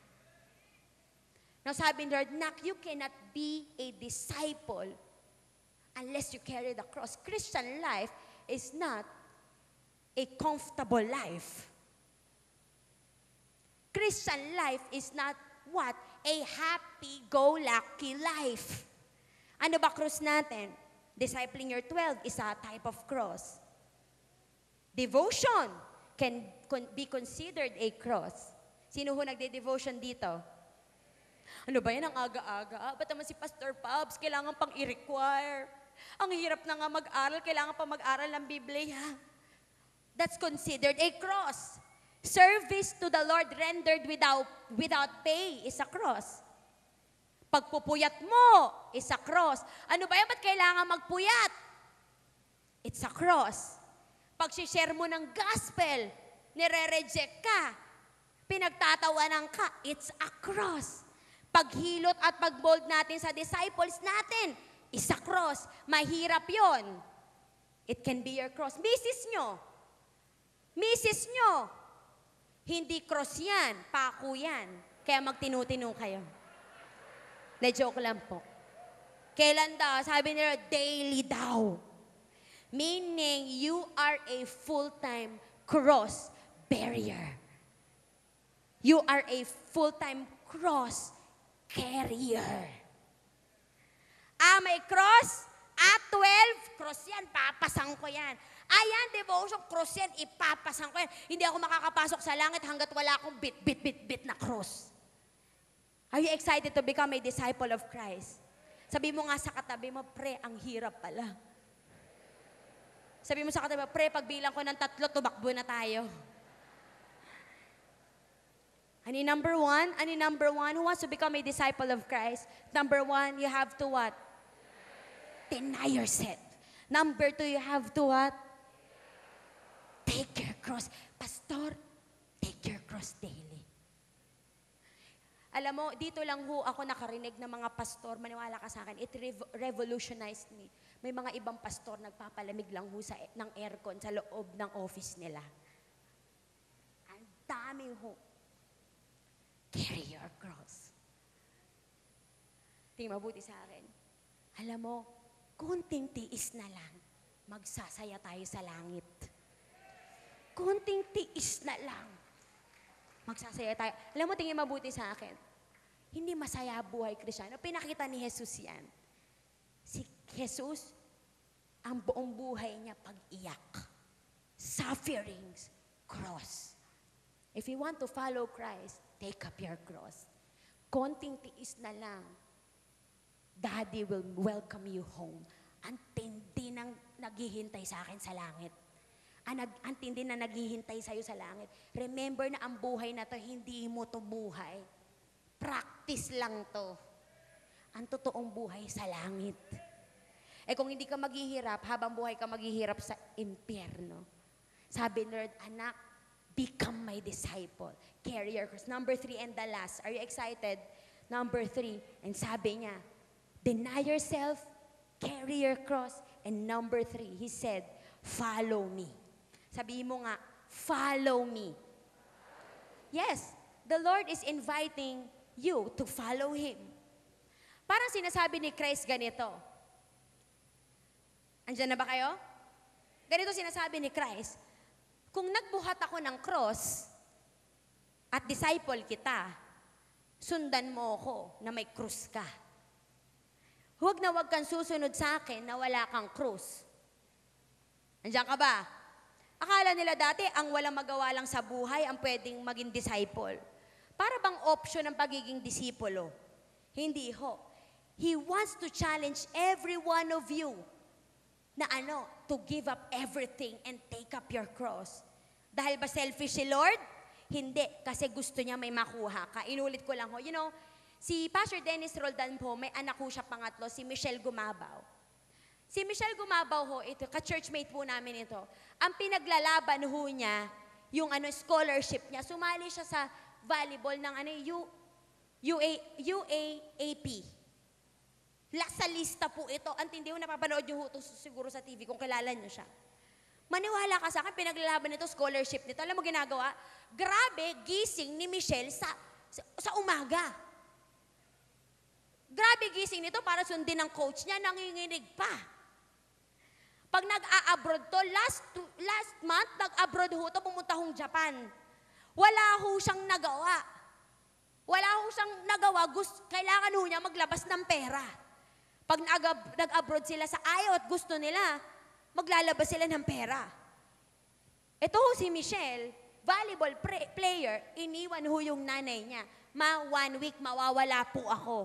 Now sabi ni Lord, Nak, you cannot be a disciple unless you carry the cross. Christian life is not a comfortable life. Christian life is not what? A happy-go-lucky life. Ano ba cross natin? Discipling your twelve is a type of cross. Devotion can con- be considered a cross. Sino ho nagde-devotion dito? Ano ba yan ang aga-aga? Ba't naman si Pastor Pabs, kailangan pang i-require? Ang hirap na nga mag-aral, kailangan pa mag-aral ng Biblia. That's considered a cross. Service to the Lord rendered without, without pay is a cross. Pagpupuyat mo is a cross. Ano ba yan? Ba't kailangan magpuyat? It's a cross. Pag-share mo ng gospel, nire-reject ka, pinagtatawanan ka, it's a cross. Paghilot at pagbold natin sa disciples natin, is a cross. Mahirap yon. It can be your cross. Misis nyo, misis nyo, hindi cross yan, pako yan. Kaya magtinutino kayo. Na-joke lang po. Kailan daw? Sabi nila, daily daw. Meaning, you are a full-time cross barrier. You are a full-time cross carrier. Ah, may cross? Ah, twelve? Cross yan, papasang ko yan. Ayan, devotion, cross yan, ipapasang ko yan. Hindi ako makakapasok sa langit hanggat wala akong bit, bit, bit, bit na cross. Are you excited to become a disciple of Christ? Sabi mo nga sa katabi mo, pre, ang hirap pala. Sabi mo sa katabi mo, pre, pagbilang ko ng tatlo, tumakbo na tayo. Ani number one? Ani number one? Who wants to become a disciple of Christ? Number one, you have to what? Deny yourself. Number two, you have to what? Take your cross. Pastor, take your cross daily. Alam mo, dito lang ho ako nakarinig ng mga pastor, maniwala ka sa akin, it rev- revolutionized me. May mga ibang pastor nagpapalamig lang ho sa, ng aircon sa loob ng office nila. Ang daming ho. Carry your cross. Tingin mabuti sa akin. Alam mo, konting tiis na lang, magsasaya tayo sa langit. Konting tiis na lang, magsasaya tayo. Alam mo, tingin mabuti sa akin. Hindi masaya buhay Kristiyano. Pinakita ni Jesus yan. Si Jesus, ang buong buhay niya pag-iyak. Sufferings, cross. If you want to follow Christ, take up your cross. Konting tiis na lang, Daddy will welcome you home. Ang tindi ng naghihintay sa akin sa langit. Ang, ang tindi na naghihintay sa'yo sa langit. Remember na ang buhay na to, hindi mo to buhay. Practice lang to. Ang totoong buhay sa langit. Eh kung hindi ka maghihirap, habang buhay ka maghihirap sa impyerno. Sabi ni Lord, anak, become my disciple. Carry your cross. Number three and the last. Are you excited? Number three. And sabi niya, deny yourself, carry your cross. And number three, he said, follow me. Sabihin mo nga, follow me. Yes, the Lord is inviting you to follow Him. Parang sinasabi ni Christ ganito. Andiyan na ba kayo? Ganito sinasabi ni Christ, kung nagbuhat ako ng cross at disciple kita, sundan mo ako na may krus ka. Huwag na huwag kang susunod sa akin na wala kang krus. Andiyan ka ba? Akala nila dati, ang walang magawa lang sa buhay ang pwedeng maging disciple. Para bang option ng pagiging disipulo? Hindi ho. He wants to challenge every one of you na ano, to give up everything and take up your cross. Dahil ba selfish si Lord? Hindi, kasi gusto niya may makuha ka. Inulit ko lang ho. You know, si Pastor Dennis Roldan po, may anak ho siya pangatlo, si Michelle Gumabaw. Si Michelle Gumabaw ho, ito, ka-churchmate po namin ito. Ang pinaglalaban ho niya, yung ano scholarship niya. Sumali siya sa volleyball ng ano U UA UAAP. Sa lista po ito. Antindi mo, napapanood niyo ito siguro sa T V kung kilala niyo siya. Maniwala ka sa akin, pinaglalaban nito, scholarship nito. Alam mo ginagawa? Grabe, gising ni Michelle sa, sa, sa umaga. Grabe gising nito para sundin ng coach niya, nanginginig pa. Pag nag-a-abroad to, last, last month, nag-abroad ho to, pumunta hong Japan. Wala ho siyang nagawa. Wala ho siyang nagawa, gusto, kailangan ho niya maglabas ng pera. Pag nag-abroad sila sa ayaw at gusto nila, maglalabas sila ng pera. Ito ho si Michelle, volleyball pre- player, iniwan ho yung nanay niya. Ma, one week mawawala po ako.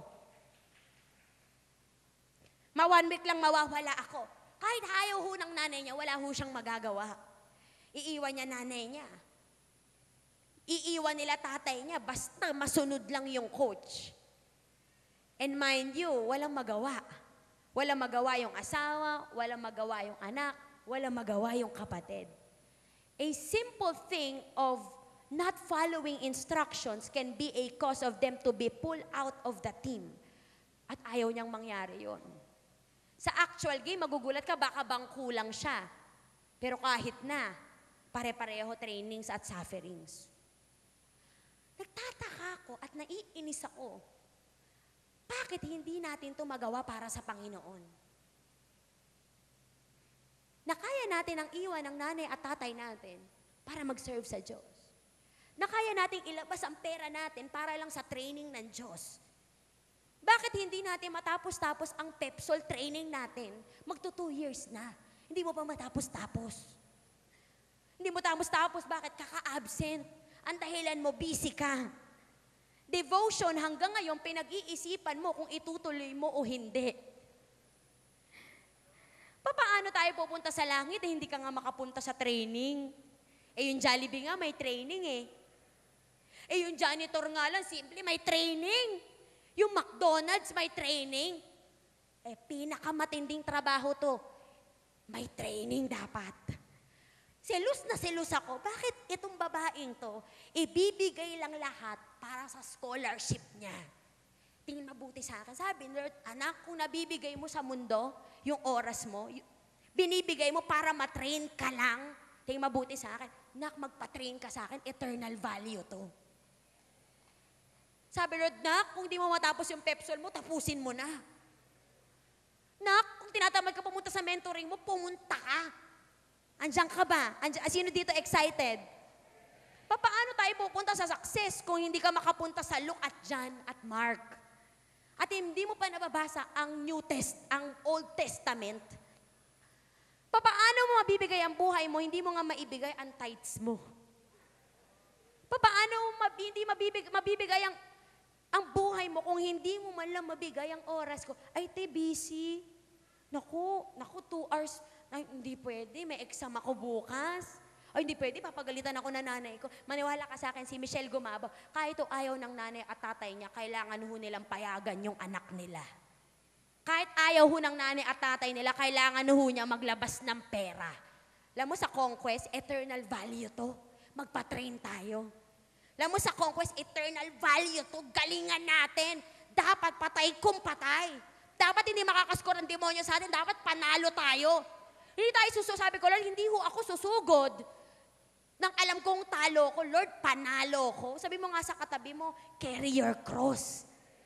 Ma, one week lang mawawala ako. Kahit ayaw ho ng nanay niya, wala ho siyang magagawa. Iiwan niya nanay niya. Iiwan nila tatay niya, basta masunod lang yung coach. And mind you, walang magawa. Walang magawa yung asawa, walang magawa yung anak, walang magawa yung kapatid. A simple thing of not following instructions can be a cause of them to be pulled out of the team. At ayaw niyang mangyari yon. Sa actual game, magugulat ka, baka bang kulang siya. Pero kahit na, pare-pareho trainings at sufferings. Nagtataka ako at naiinis ako. Bakit hindi natin ito magawa para sa Panginoon? Na kaya natin ang iwan ng nanay at tatay natin para mag-serve sa Diyos. Na kaya natin ilabas ang pera natin para lang sa training ng Diyos. Bakit hindi natin matapos-tapos ang Pepsol training natin? Magto two years na. Hindi mo pa matapos-tapos. Hindi mo tapos-tapos, bakit? Kaka-absent. Ang dahilan mo, busy ka. Devotion, hanggang ngayon, pinag-iisipan mo kung itutuloy mo o hindi. Paano tayo pupunta sa langit eh, hindi ka nga makapunta sa training? Eh yung Jollibee nga may training eh. Eh yung janitor nga lang, simple may training. Yung McDonald's may training. Eh pinakamatinding trabaho to. May training dapat. Selos na selos ako. Bakit itong babaeng to, ibibigay lang lahat para sa scholarship niya? Tingin mabuti sa akin. Sabi, Lord, anak, kung nabibigay mo sa mundo, yung oras mo, y- binibigay mo para matrain ka lang, tingin mabuti sa akin. Nak, magpatrain ka sa akin, eternal value to. Sabi, Lord, nak, kung di mo matapos yung Pepsol mo, tapusin mo na. Nak, kung tinatamad ka pumunta sa mentoring mo, pumunta ka. Andiyan ka ba? Andiyan, sino dito excited? Paano tayo pupunta sa success kung hindi ka makapunta sa Luke at John at Mark? At hindi mo pa nababasa ang New Test, ang Old Testament? Paano mo mabibigay ang buhay mo, hindi mo nga maibigay ang tithes mo? Paano mo mab- hindi mabibigay, mabibigay ang, ang buhay mo kung hindi mo man lang mabigay ang oras ko? Ay, te, busy. Naku, naku, two hours. Ay, hindi pwede, may exam ako bukas. Ay, hindi pwede, papagalitan ako ng nanay ko. Maniwala ka sa akin, si Michelle Gumabaw, kahit o ayaw ng nanay at tatay niya, kailangan ho nilang payagan yung anak nila. Kahit ayaw ho ng nanay at tatay nila, kailangan ho niya maglabas ng pera. Alam mo, sa Conquest, eternal value to. Magpa-train tayo. Alam mo, sa Conquest, eternal value to. Galingan natin. Dapat patay kung patay. Dapat hindi makakaskor ang demonyo sa atin. Dapat panalo tayo. Hindi tayo suso. Sabi ko, Lord, hindi ho ako susugod. Nang alam kong talo ko, Lord, panalo ko. Sabi mo nga sa katabi mo, carry your cross.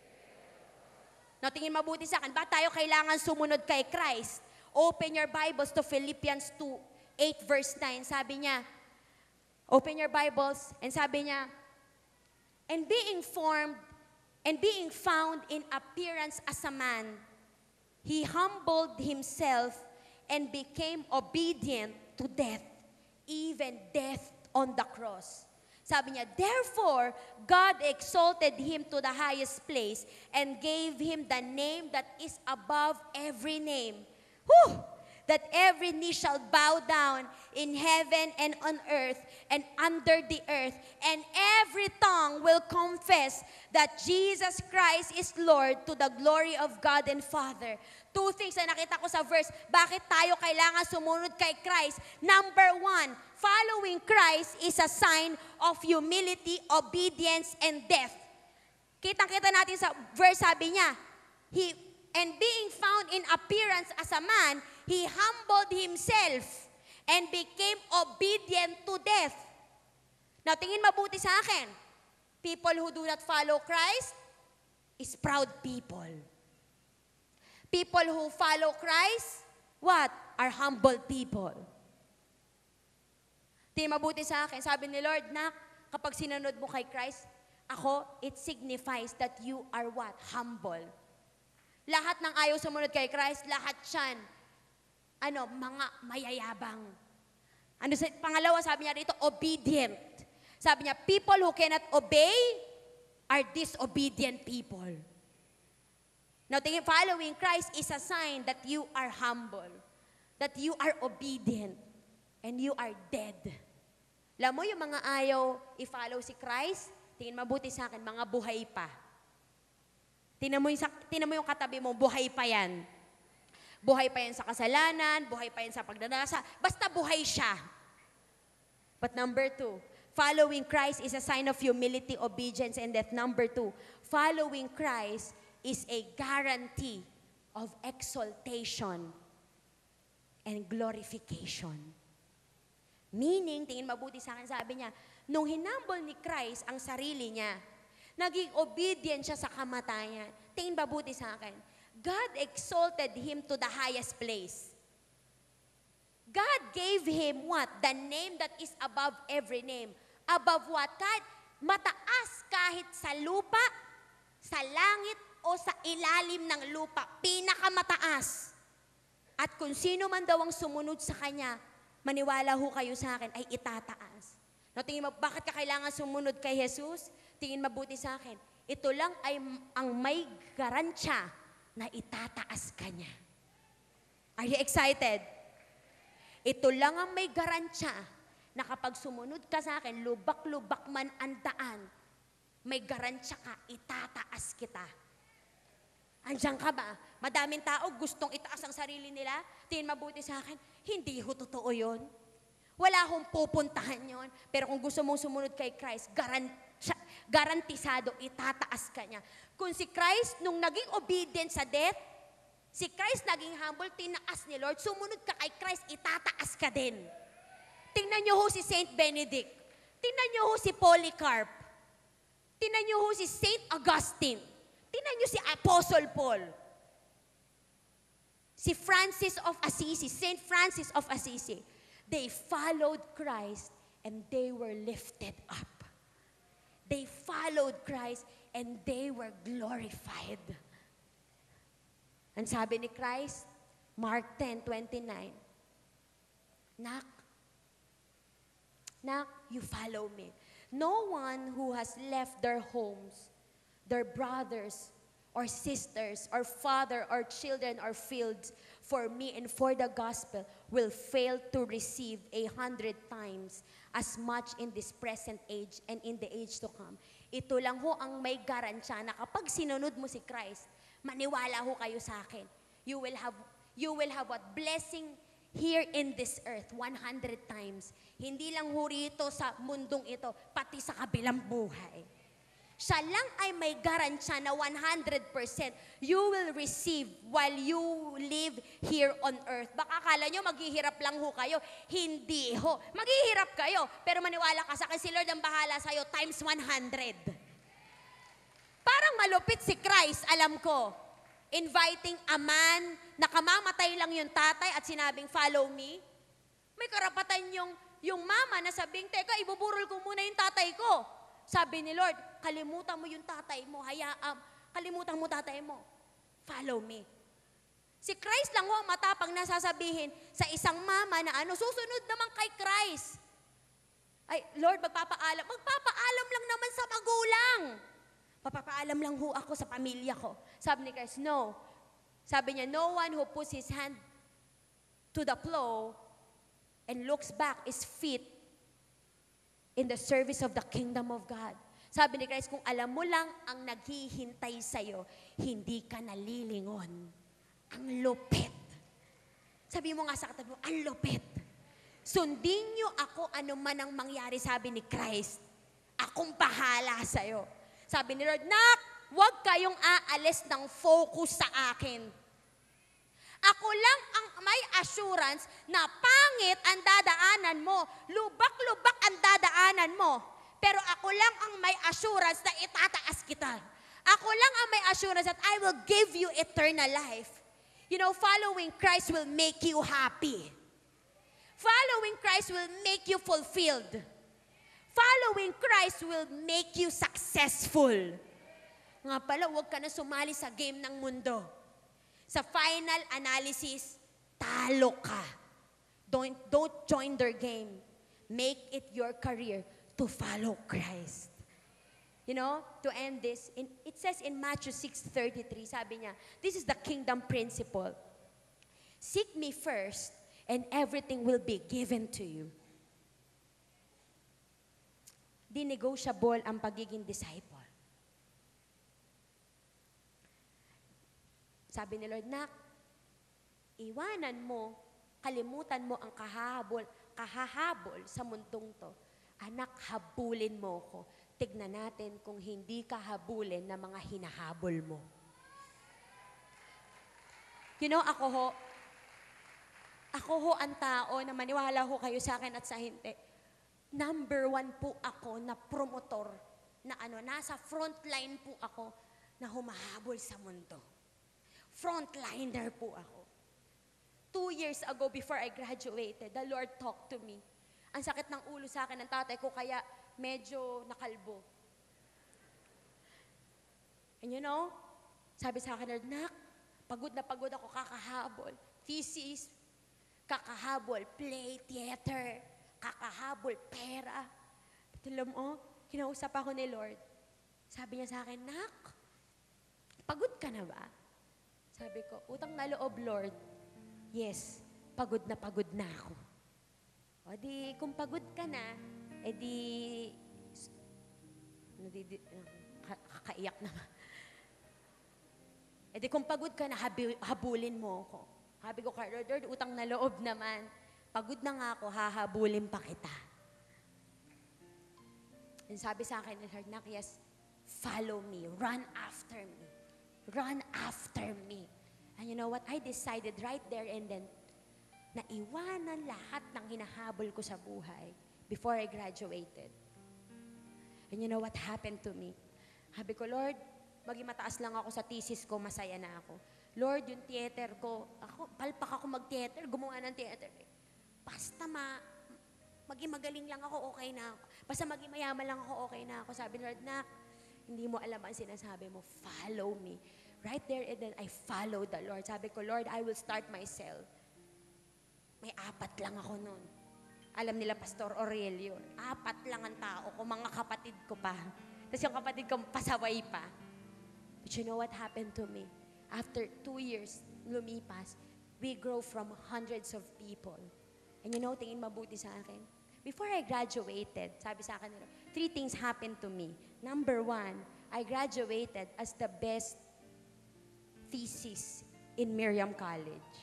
Now, tingin mabuti sa akin, ba tayo kailangan sumunod kay Christ? Open your Bibles to Philippians two, eight verse nine. Sabi niya, open your Bibles, and sabi niya, and being formed, and being found in appearance as a man, he humbled himself and became obedient to death, even death on the cross. Sabi niya, therefore, God exalted him to the highest place and gave him the name that is above every name. Whew! That every knee shall bow down in heaven and on earth and under the earth, and every tongue will confess that Jesus Christ is Lord to the glory of God and Father. Two things na nakita ko sa verse, bakit tayo kailangan sumunod kay Christ. Number one, following Christ is a sign of humility, obedience, and death. Kitang-kita natin sa verse, sabi niya, He, and being found in appearance as a man, He humbled Himself and became obedient to death. Now, tingin mabuti sa akin. People who do not follow Christ is proud people. People who follow Christ, what? Are humble people. Tingin mabuti sa akin. Sabi ni Lord, nak, kapag sinunod mo kay Christ, ako, it signifies that you are what? Humble. Lahat ng ayaw sumunod kay Christ, lahat yan, ano, mga mayayabang. Ano, sa, pangalawa, sabi niya rito, obedient. Sabi niya, people who cannot obey are disobedient people. Now, tingin, following Christ is a sign that you are humble, that you are obedient, and you are dead. Alam mo, yung mga ayaw i-follow si Christ, tingin mabuti sa akin, mga buhay pa. Tingnan mo, yung, tingnan mo yung katabi mo, buhay pa yan. Buhay pa yan sa kasalanan, buhay pa yan sa pagdadasa, basta buhay siya. But number two, following Christ is a sign of humility, obedience, and death. Number two, following Christ is a guarantee of exaltation and glorification. Meaning, tingin mabuti sa akin, sabi niya, nung hinambol ni Christ ang sarili niya, naging obedient siya sa kamatayan. Tingin mabuti sa akin, God exalted Him to the highest place. God gave Him what? The name that is above every name. Above what? Kahit mataas kahit sa lupa, sa langit, o sa ilalim ng lupa, pinakamataas. At kung sino man daw ang sumunod sa Kanya, maniwala ho kayo sa akin, ay itataas. No, tingin mo, bakit ka kailangan sumunod kay Jesus? Tingin mabuti sa akin, ito lang ay ang may garansya na itataas ka niya. Are you excited? Ito lang ang may garansya na kapag sumunod ka sa akin, lubak-lubak man ang daan, may garansya ka, itataas kita. Andiyan ka ba? Madaming tao gustong itaas ang sarili nila. Tingin mabuti sa akin, hindi ho totoo yun. Wala akong pupuntahan yon. Pero kung gusto mong sumunod kay Christ, garanti, garantisado, itataas ka niya. Kung si Christ, nung naging obedient sa death, si Christ naging humble, tinaas ni Lord, sumunod ka kay Christ, itataas ka din. Tingnan niyo ho si Saint Benedict. Tingnan niyo ho si Polycarp. Tingnan niyo ho si Saint Augustine. Tingnan niyo si Apostle Paul. Si Francis of Assisi, Saint Francis of Assisi. They followed Christ and they were lifted up. They followed Christ and they were glorified. Ang sabi ni Christ, Mark ten twenty-nine, Nak, Nak, you follow me. No one who has left their homes, their brothers or sisters or father or children or fields for me and for the gospel will fail to receive a hundred times as much in this present age and in the age to come. Ito lang ho ang may garansya na kapag sinunod mo si Christ, maniwala ho kayo sa akin. You will have, you will have what? Blessing here in this earth, one hundred times. Hindi lang ho rito sa mundong ito, pati sa kabilang buhay. Siya lang ay may garansya na one hundred percent you will receive while you live here on earth. Baka akala nyo maghihirap lang ho kayo. Hindi ho. Maghihirap kayo. Pero maniwala ka sa akin, si Lord ang bahala sa'yo times one hundred. Parang malupit si Christ, alam ko. Inviting a man na kamamatay lang yung tatay at sinabing, follow me. May karapatan yung, yung mama na sabing, teka, ibuburol ko muna yung tatay ko. Sabi ni Lord, kalimutan mo yung tatay mo, hayaan, kalimutan mo tatay mo. Follow me. Si Christ lang ho matapang na sasabihin sa isang mama na ano, susunod naman kay Christ. Ay, Lord, magpapaalam. Magpapaalam lang naman sa magulang. Papapaalam lang ho ako sa pamilya ko. Sabi ni Christ, no. Sabi niya, no one who puts his hand to the plow and looks back is fit in the service of the kingdom of God. Sabi ni Christ, kung alam mo lang ang naghihintay sa'yo, hindi ka nalilingon. Ang lupit. Sabi mo nga sa katabi mo, ang lupit. Sundin niyo ako ano man ang mangyari, sabi ni Christ. Akong bahala sa'yo. Sabi ni Lord, nak, huwag kayong aalis ng focus sa akin. Ako lang ang may assurance na pangit ang dadaanan mo, lubak-lubak ang dadaanan mo. Pero ako lang ang may assurance na itataas kita. Ako lang ang may assurance that I will give you eternal life. You know, following Christ will make you happy. Following Christ will make you fulfilled. Following Christ will make you successful. Nga pala, huwag ka na sumali sa game ng mundo. Sa final analysis, talo ka. Don't, don't join their game. Make it your career to follow Christ. You know, to end this, in, it says in Matthew six thirty-three, sabi niya, this is the kingdom principle. Seek me first, and everything will be given to you. Di negotiable ang pagiging disciple. Sabi ni Lord, nak, iwanan mo, kalimutan mo ang kahahabol, kahahabol sa mundong to. Anak, habulin mo ko. Tignan natin kung hindi ka habulin ng mga hinahabol mo. You know, ako ho, ako ho ang tao na maniwala ho kayo sa akin at sa hindi. Number one po ako na promotor, na ano, nasa front line po ako na humahabol sa mundo. Frontliner po ako. Two years ago, before I graduated, the Lord talked to me. Ang sakit ng ulo sa akin ng tatay ko, kaya medyo nakalbo. And you know, sabi sa akin, Lord, nak, pagod na pagod ako, kakahabol. Thesis, kakahabol, play, theater, kakahabol, pera. But alam mo, kinausap ako ni Lord. Sabi niya sa akin, nak, pagod ka na ba? Sabi ko, utang na loob, Lord. Yes, pagod na pagod na ako. O di, kung pagod ka na, eh di, nadidi, kakaiyak naman. Eh di, kung pagod ka na, habi, habulin mo ako. Sabi ko, Lord, Lord, utang na loob naman. Pagod na nga ako, hahabulin pa kita. And sabi sa akin, Lord, nak, yes, follow me, run after me. Run after me. And you know what? I decided right there and then na iwanan lahat ng hinahabol ko sa buhay before I graduated. And you know what happened to me? Sabi ko, Lord, maging mataas lang ako sa thesis ko, masaya na ako. Lord, yung theater ko, ako, palpak ako mag-theater, gumawa ng theater. Basta ma, maging magaling lang ako, okay na ako. Basta maging mayaman lang ako, okay na ako. Sabi, Lord, nak, hindi mo alam ang sinasabi mo, follow me. Right there and then I followed the Lord. Sabi ko, Lord, I will start myself. May apat lang ako noon. Alam nila, Pastor Aurelio, apat lang ang tao ko, mga kapatid ko pa. Tapos yung kapatid ko, pasaway pa. But you know what happened to me? After two years, lumipas, we grow from hundreds of people. And you know, tingin mabuti sa akin. Before I graduated, sabi sa akin nila, three things happened to me. Number one, I graduated as the best thesis in Miriam College.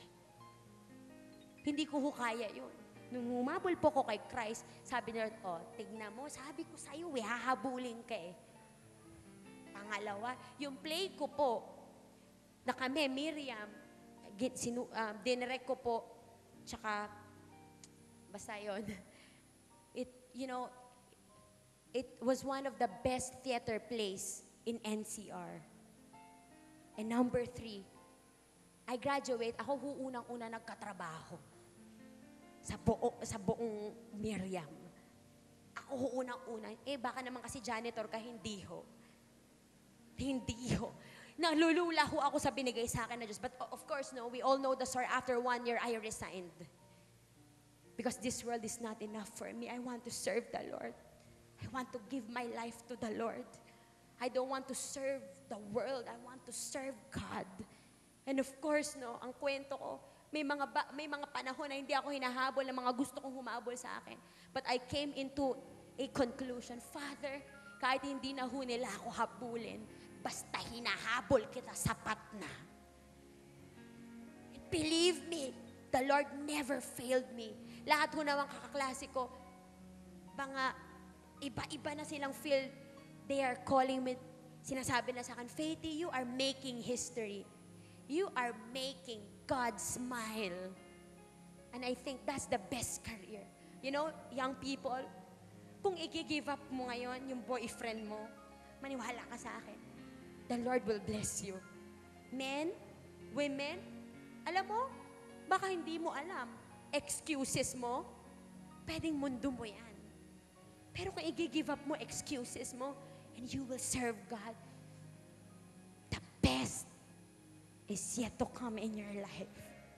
Hindi ko ho kaya yun. Nung humabol po ko kay Christ, sabi niya, oh, tignan mo, sabi ko sa'yo, eh, hahabulin ka eh. Pangalawa, yung play ko po, na kami, Miriam, sinu, uh, dinirect ko po, tsaka, basta yun. It, you know, it was one of the best theater plays in N C R. And number three, I graduate, ako unang-una nagkatrabaho sa, buo, sa buong Miriam. Ako unang-una. Eh, baka naman kasi janitor ka, hindi ho. Hindi ho. Nalulula ho ako sa binigay sa akin na Diyos. But of course, no, we all know the story. After one year, I resigned. Because this world is not enough for me. I want to serve the Lord. I want to give my life to the Lord. I don't want to serve the world. I want to serve God. And of course, no, ang kwento ko, may mga, ba, may mga panahon na hindi ako hinahabol ng mga gusto kong humabol sa akin. But I came into a conclusion, Father, kahit hindi na ho nila ako habulin, basta hinahabol kita, sapat na. And believe me, the Lord never failed me. Lahat ho nawang kakaklase ko, mga iba-iba na silang field, they are calling me, sinasabi na sa akin, Faithy, you are making history. You are making God smile. And I think that's the best career. You know, young people, kung i-give up mo ngayon yung boyfriend mo, maniwala ka sa akin, the Lord will bless you. Men, women, alam mo, baka hindi mo alam, excuses mo, pwedeng mundo mo yan. Pero kung i-give up mo excuses mo, and you will serve God, the best is yet to come in your life.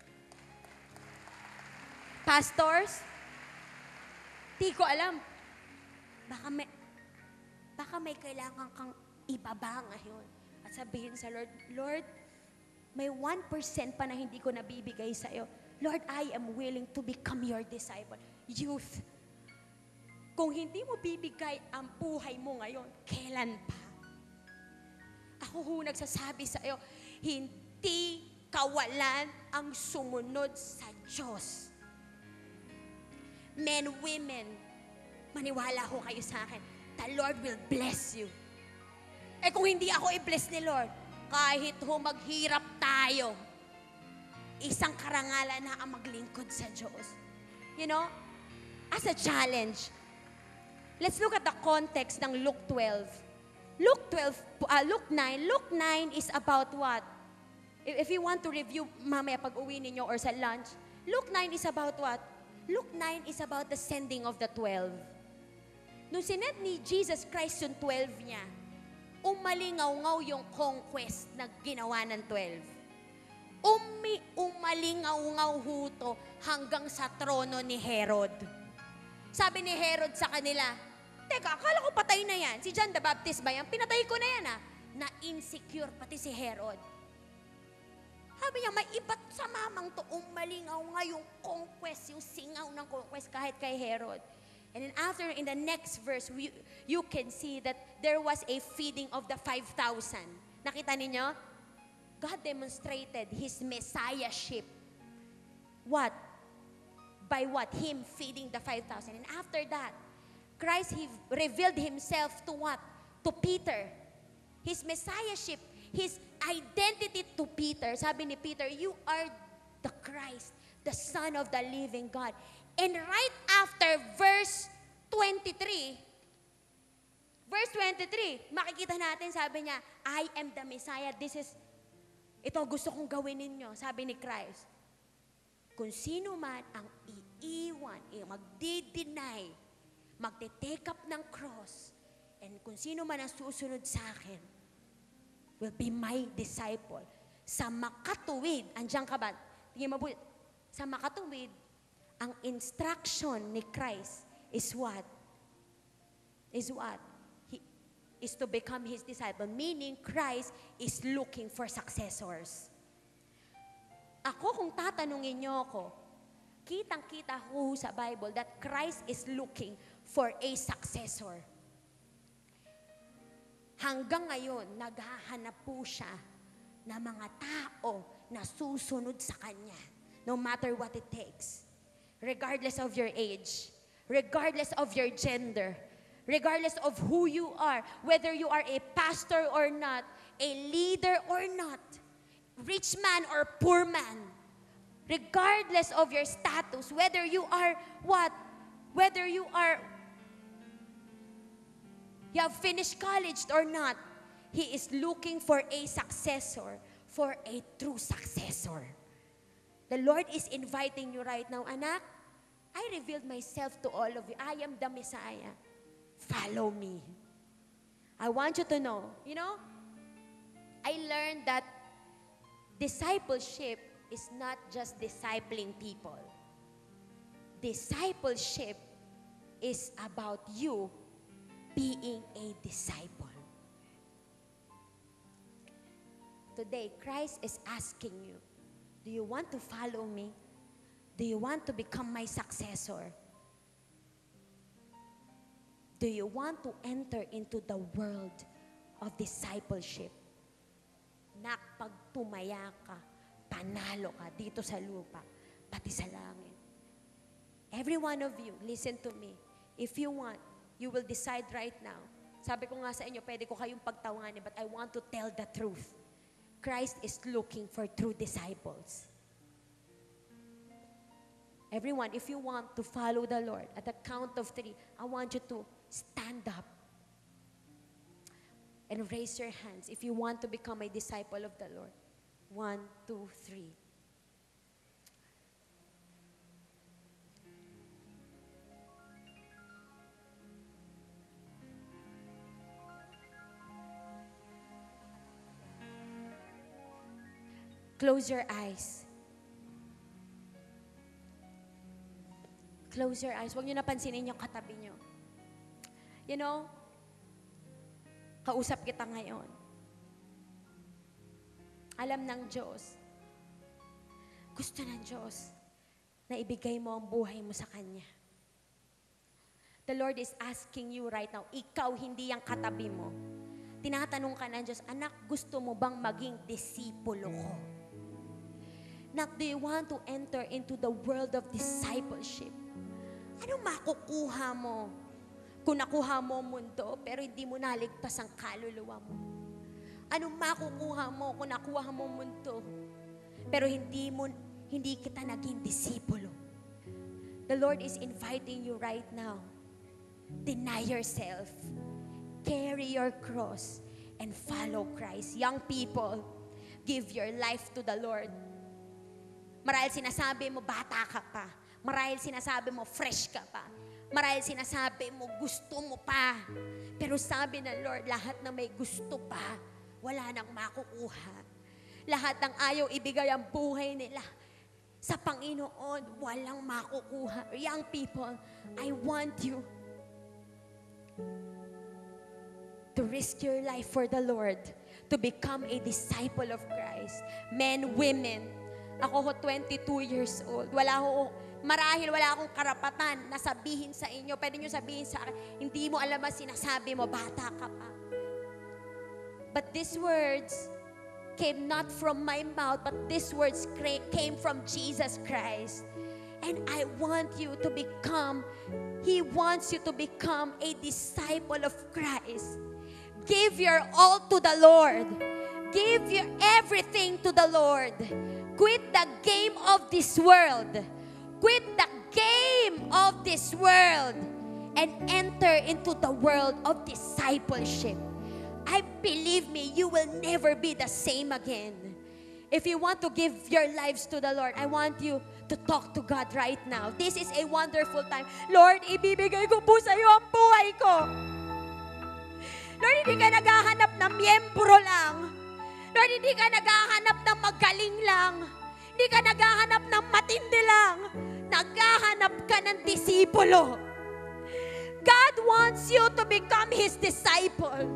Pastors, di ko alam, baka may, baka may kailangan kang ibaba ngayon at sabihin sa Lord, Lord, may one percent pa na hindi ko nabibigay sa iyo. Lord, I am willing to become your disciple. Youth, kung hindi mo bibigay ang buhay mo ngayon, kailan pa? Ako ho nagsasabi sa iyo, hindi kawalan ang sumunod sa Diyos. Men, women, maniwala ho kayo sa akin, the Lord will bless you. Eh kung hindi ako i-bless ni Lord, kahit ho maghirap tayo, isang karangalan na ang maglingkod sa Diyos. You know, as a challenge, let's look at the context ng Luke twelve. Luke twelve, uh, Luke nine, Luke nine is about what? If, if you want to review mamaya pag uwi ninyo or sa lunch, Luke nine is about what? Luke nine is about the sending of the twelve. Nung sinend ni Jesus Christ yung twelve niya, umalingaw-ngaw yung conquest na ginawa ng twelve. Umi, umalingaw-ngaw huto hanggang sa trono ni Herod. Sabi ni Herod sa kanila, teka, akala ko patay na yan. Si John the Baptist ba yan? Pinatay ko na yan ah. Na-insecure pati si Herod. Sabi niya, may iba't sa mamang to, umalingaw nga yung conquest, yung singaw ng conquest kahit kay Herod. And then after, in the next verse, you, you can see that there was a feeding of the five thousand. Nakita ninyo? God demonstrated His messiahship. What? By what? Him feeding the five thousand. And after that, Christ He revealed Himself to what? To Peter. His messiahship, His identity to Peter. Sabi ni Peter, you are the Christ, the Son of the living God. And right after verse twenty-three, verse twenty-three, makikita natin, sabi niya, I am the Messiah. This is, ito gusto kong gawin ninyo, sabi ni Christ. Kung sino man ang iiwan, magdi-deny, magte-take up ng cross, and kung sino man ang susunod sa akin, will be my disciple. Sa makatuwid, andiyan ka ba? Tingin mabuti. Sa makatuwid, ang instruction ni Christ is what? Is what? He is to become His disciple. Meaning, Christ is looking for successors. Ako, kung tatanungin niyo ako, kitang-kita ko sa Bible that Christ is looking for a successor. Hanggang ngayon, naghahanap po siya ng mga tao na susunod sa Kanya, no matter what it takes. Regardless of your age, regardless of your gender, regardless of who you are, whether you are a pastor or not, a leader or not, rich man or poor man, regardless of your status, whether you are what, whether you are, you have finished college or not, He is looking for a successor, for a true successor. The Lord is inviting you right now, anak, I revealed myself to all of you. I am the Messiah. Follow me. I want you to know, you know, I learned that discipleship is not just discipling people. Discipleship is about you being a disciple. Today, Christ is asking you, do you want to follow me? Do you want to become my successor? Do you want to enter into the world of discipleship? Na pag tumaya ka, panalo ka dito sa lupa, pati sa langit. Every one of you, listen to me. If you want, you will decide right now. Sabi ko nga sa inyo, pwede ko kayong pagtawanin, but I want to tell the truth. Christ is looking for true disciples. Everyone, if you want to follow the Lord, at the count of three, I want you to stand up and raise your hands if you want to become a disciple of the Lord. One, two, three. Close your eyes. Close your eyes. Huwag niyo napansinin yung katabi niyo. You know, kausap kita ngayon. Alam ng Diyos. Gusto ng Diyos na ibigay mo ang buhay mo sa Kanya. The Lord is asking you right now, ikaw hindi ang katabi mo. Tinatanong ka ng Diyos, anak, gusto mo bang maging disipulo ko? Nak, do you want to enter into the world of discipleship? Ano makukuha mo kung nakuha mo ang mundo pero hindi mo naligtas ang kaluluwa mo? Ano makukuha mo kung nakuha mo ang mundo pero hindi mo hindi kita naging disipulo? The Lord is inviting you right now. Deny yourself. Carry your cross and follow Christ. Young people, give your life to the Lord. Marahil sinasabi mo, bata ka pa. Marahil sinasabi mo, fresh ka pa. Marahil sinasabi mo, gusto mo pa. Pero sabi ng Lord, lahat na may gusto pa, wala nang makukuha. Lahat ng ayaw ibigay ang buhay nila sa Panginoon, walang makukuha. Young people, I want you to risk your life for the Lord, to become a disciple of Christ. Men, women, ako ho twenty-two years old. Wala ho, marahil wala akong karapatan na sabihin sa inyo. Pwede nyo sabihin sa akin, hindi mo alam ang sinasabi mo, bata ka pa. But these words came not from my mouth, but these words came from Jesus Christ. And I want you to become, He wants you to become a disciple of Christ. Give your all to the Lord. Give your everything to the Lord. Quit the game of this world. Quit the game of this world and enter into the world of discipleship. I believe me, you will never be the same again. If you want to give your lives to the Lord, I want you to talk to God right now. This is a wonderful time. Lord, ibibigay ko po sa iyo ang buhay ko. Lord, hindi ka naghahanap ng miyembro lang. Lord, hindi ka naghahanap ng magaling lang. Hindi ka naghahanap ng matindi lang. Naghahanap ka ng disipulo. God wants you to become His disciple.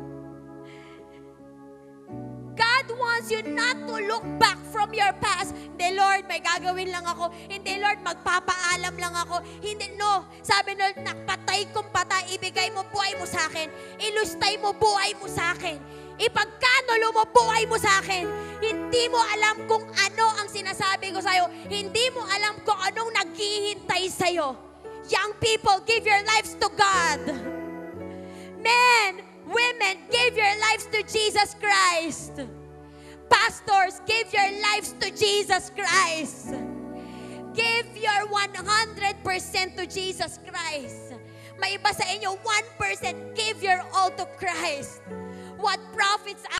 God wants you not to look back from your past. Hindi, Lord, may gagawin lang ako. Hindi, Lord, magpapaalam lang ako. Hindi, no. Sabi, Lord, nakpatay kong patay, ibigay mo buhay mo sa akin. Ilustay mo buhay mo sa akin. Ipagkanulo mo buhay mo sa akin. Hindi mo alam kung ano ang sinasabi ko sa'yo. Hindi mo alam kung anong naghihintay sa'yo. Young people, give your lives to God. Men, women, give your lives to Jesus Christ. Pastors, give your lives to Jesus Christ. Give your one hundred percent to Jesus Christ. May iba sa inyo, one percent, give your all to Christ. What profits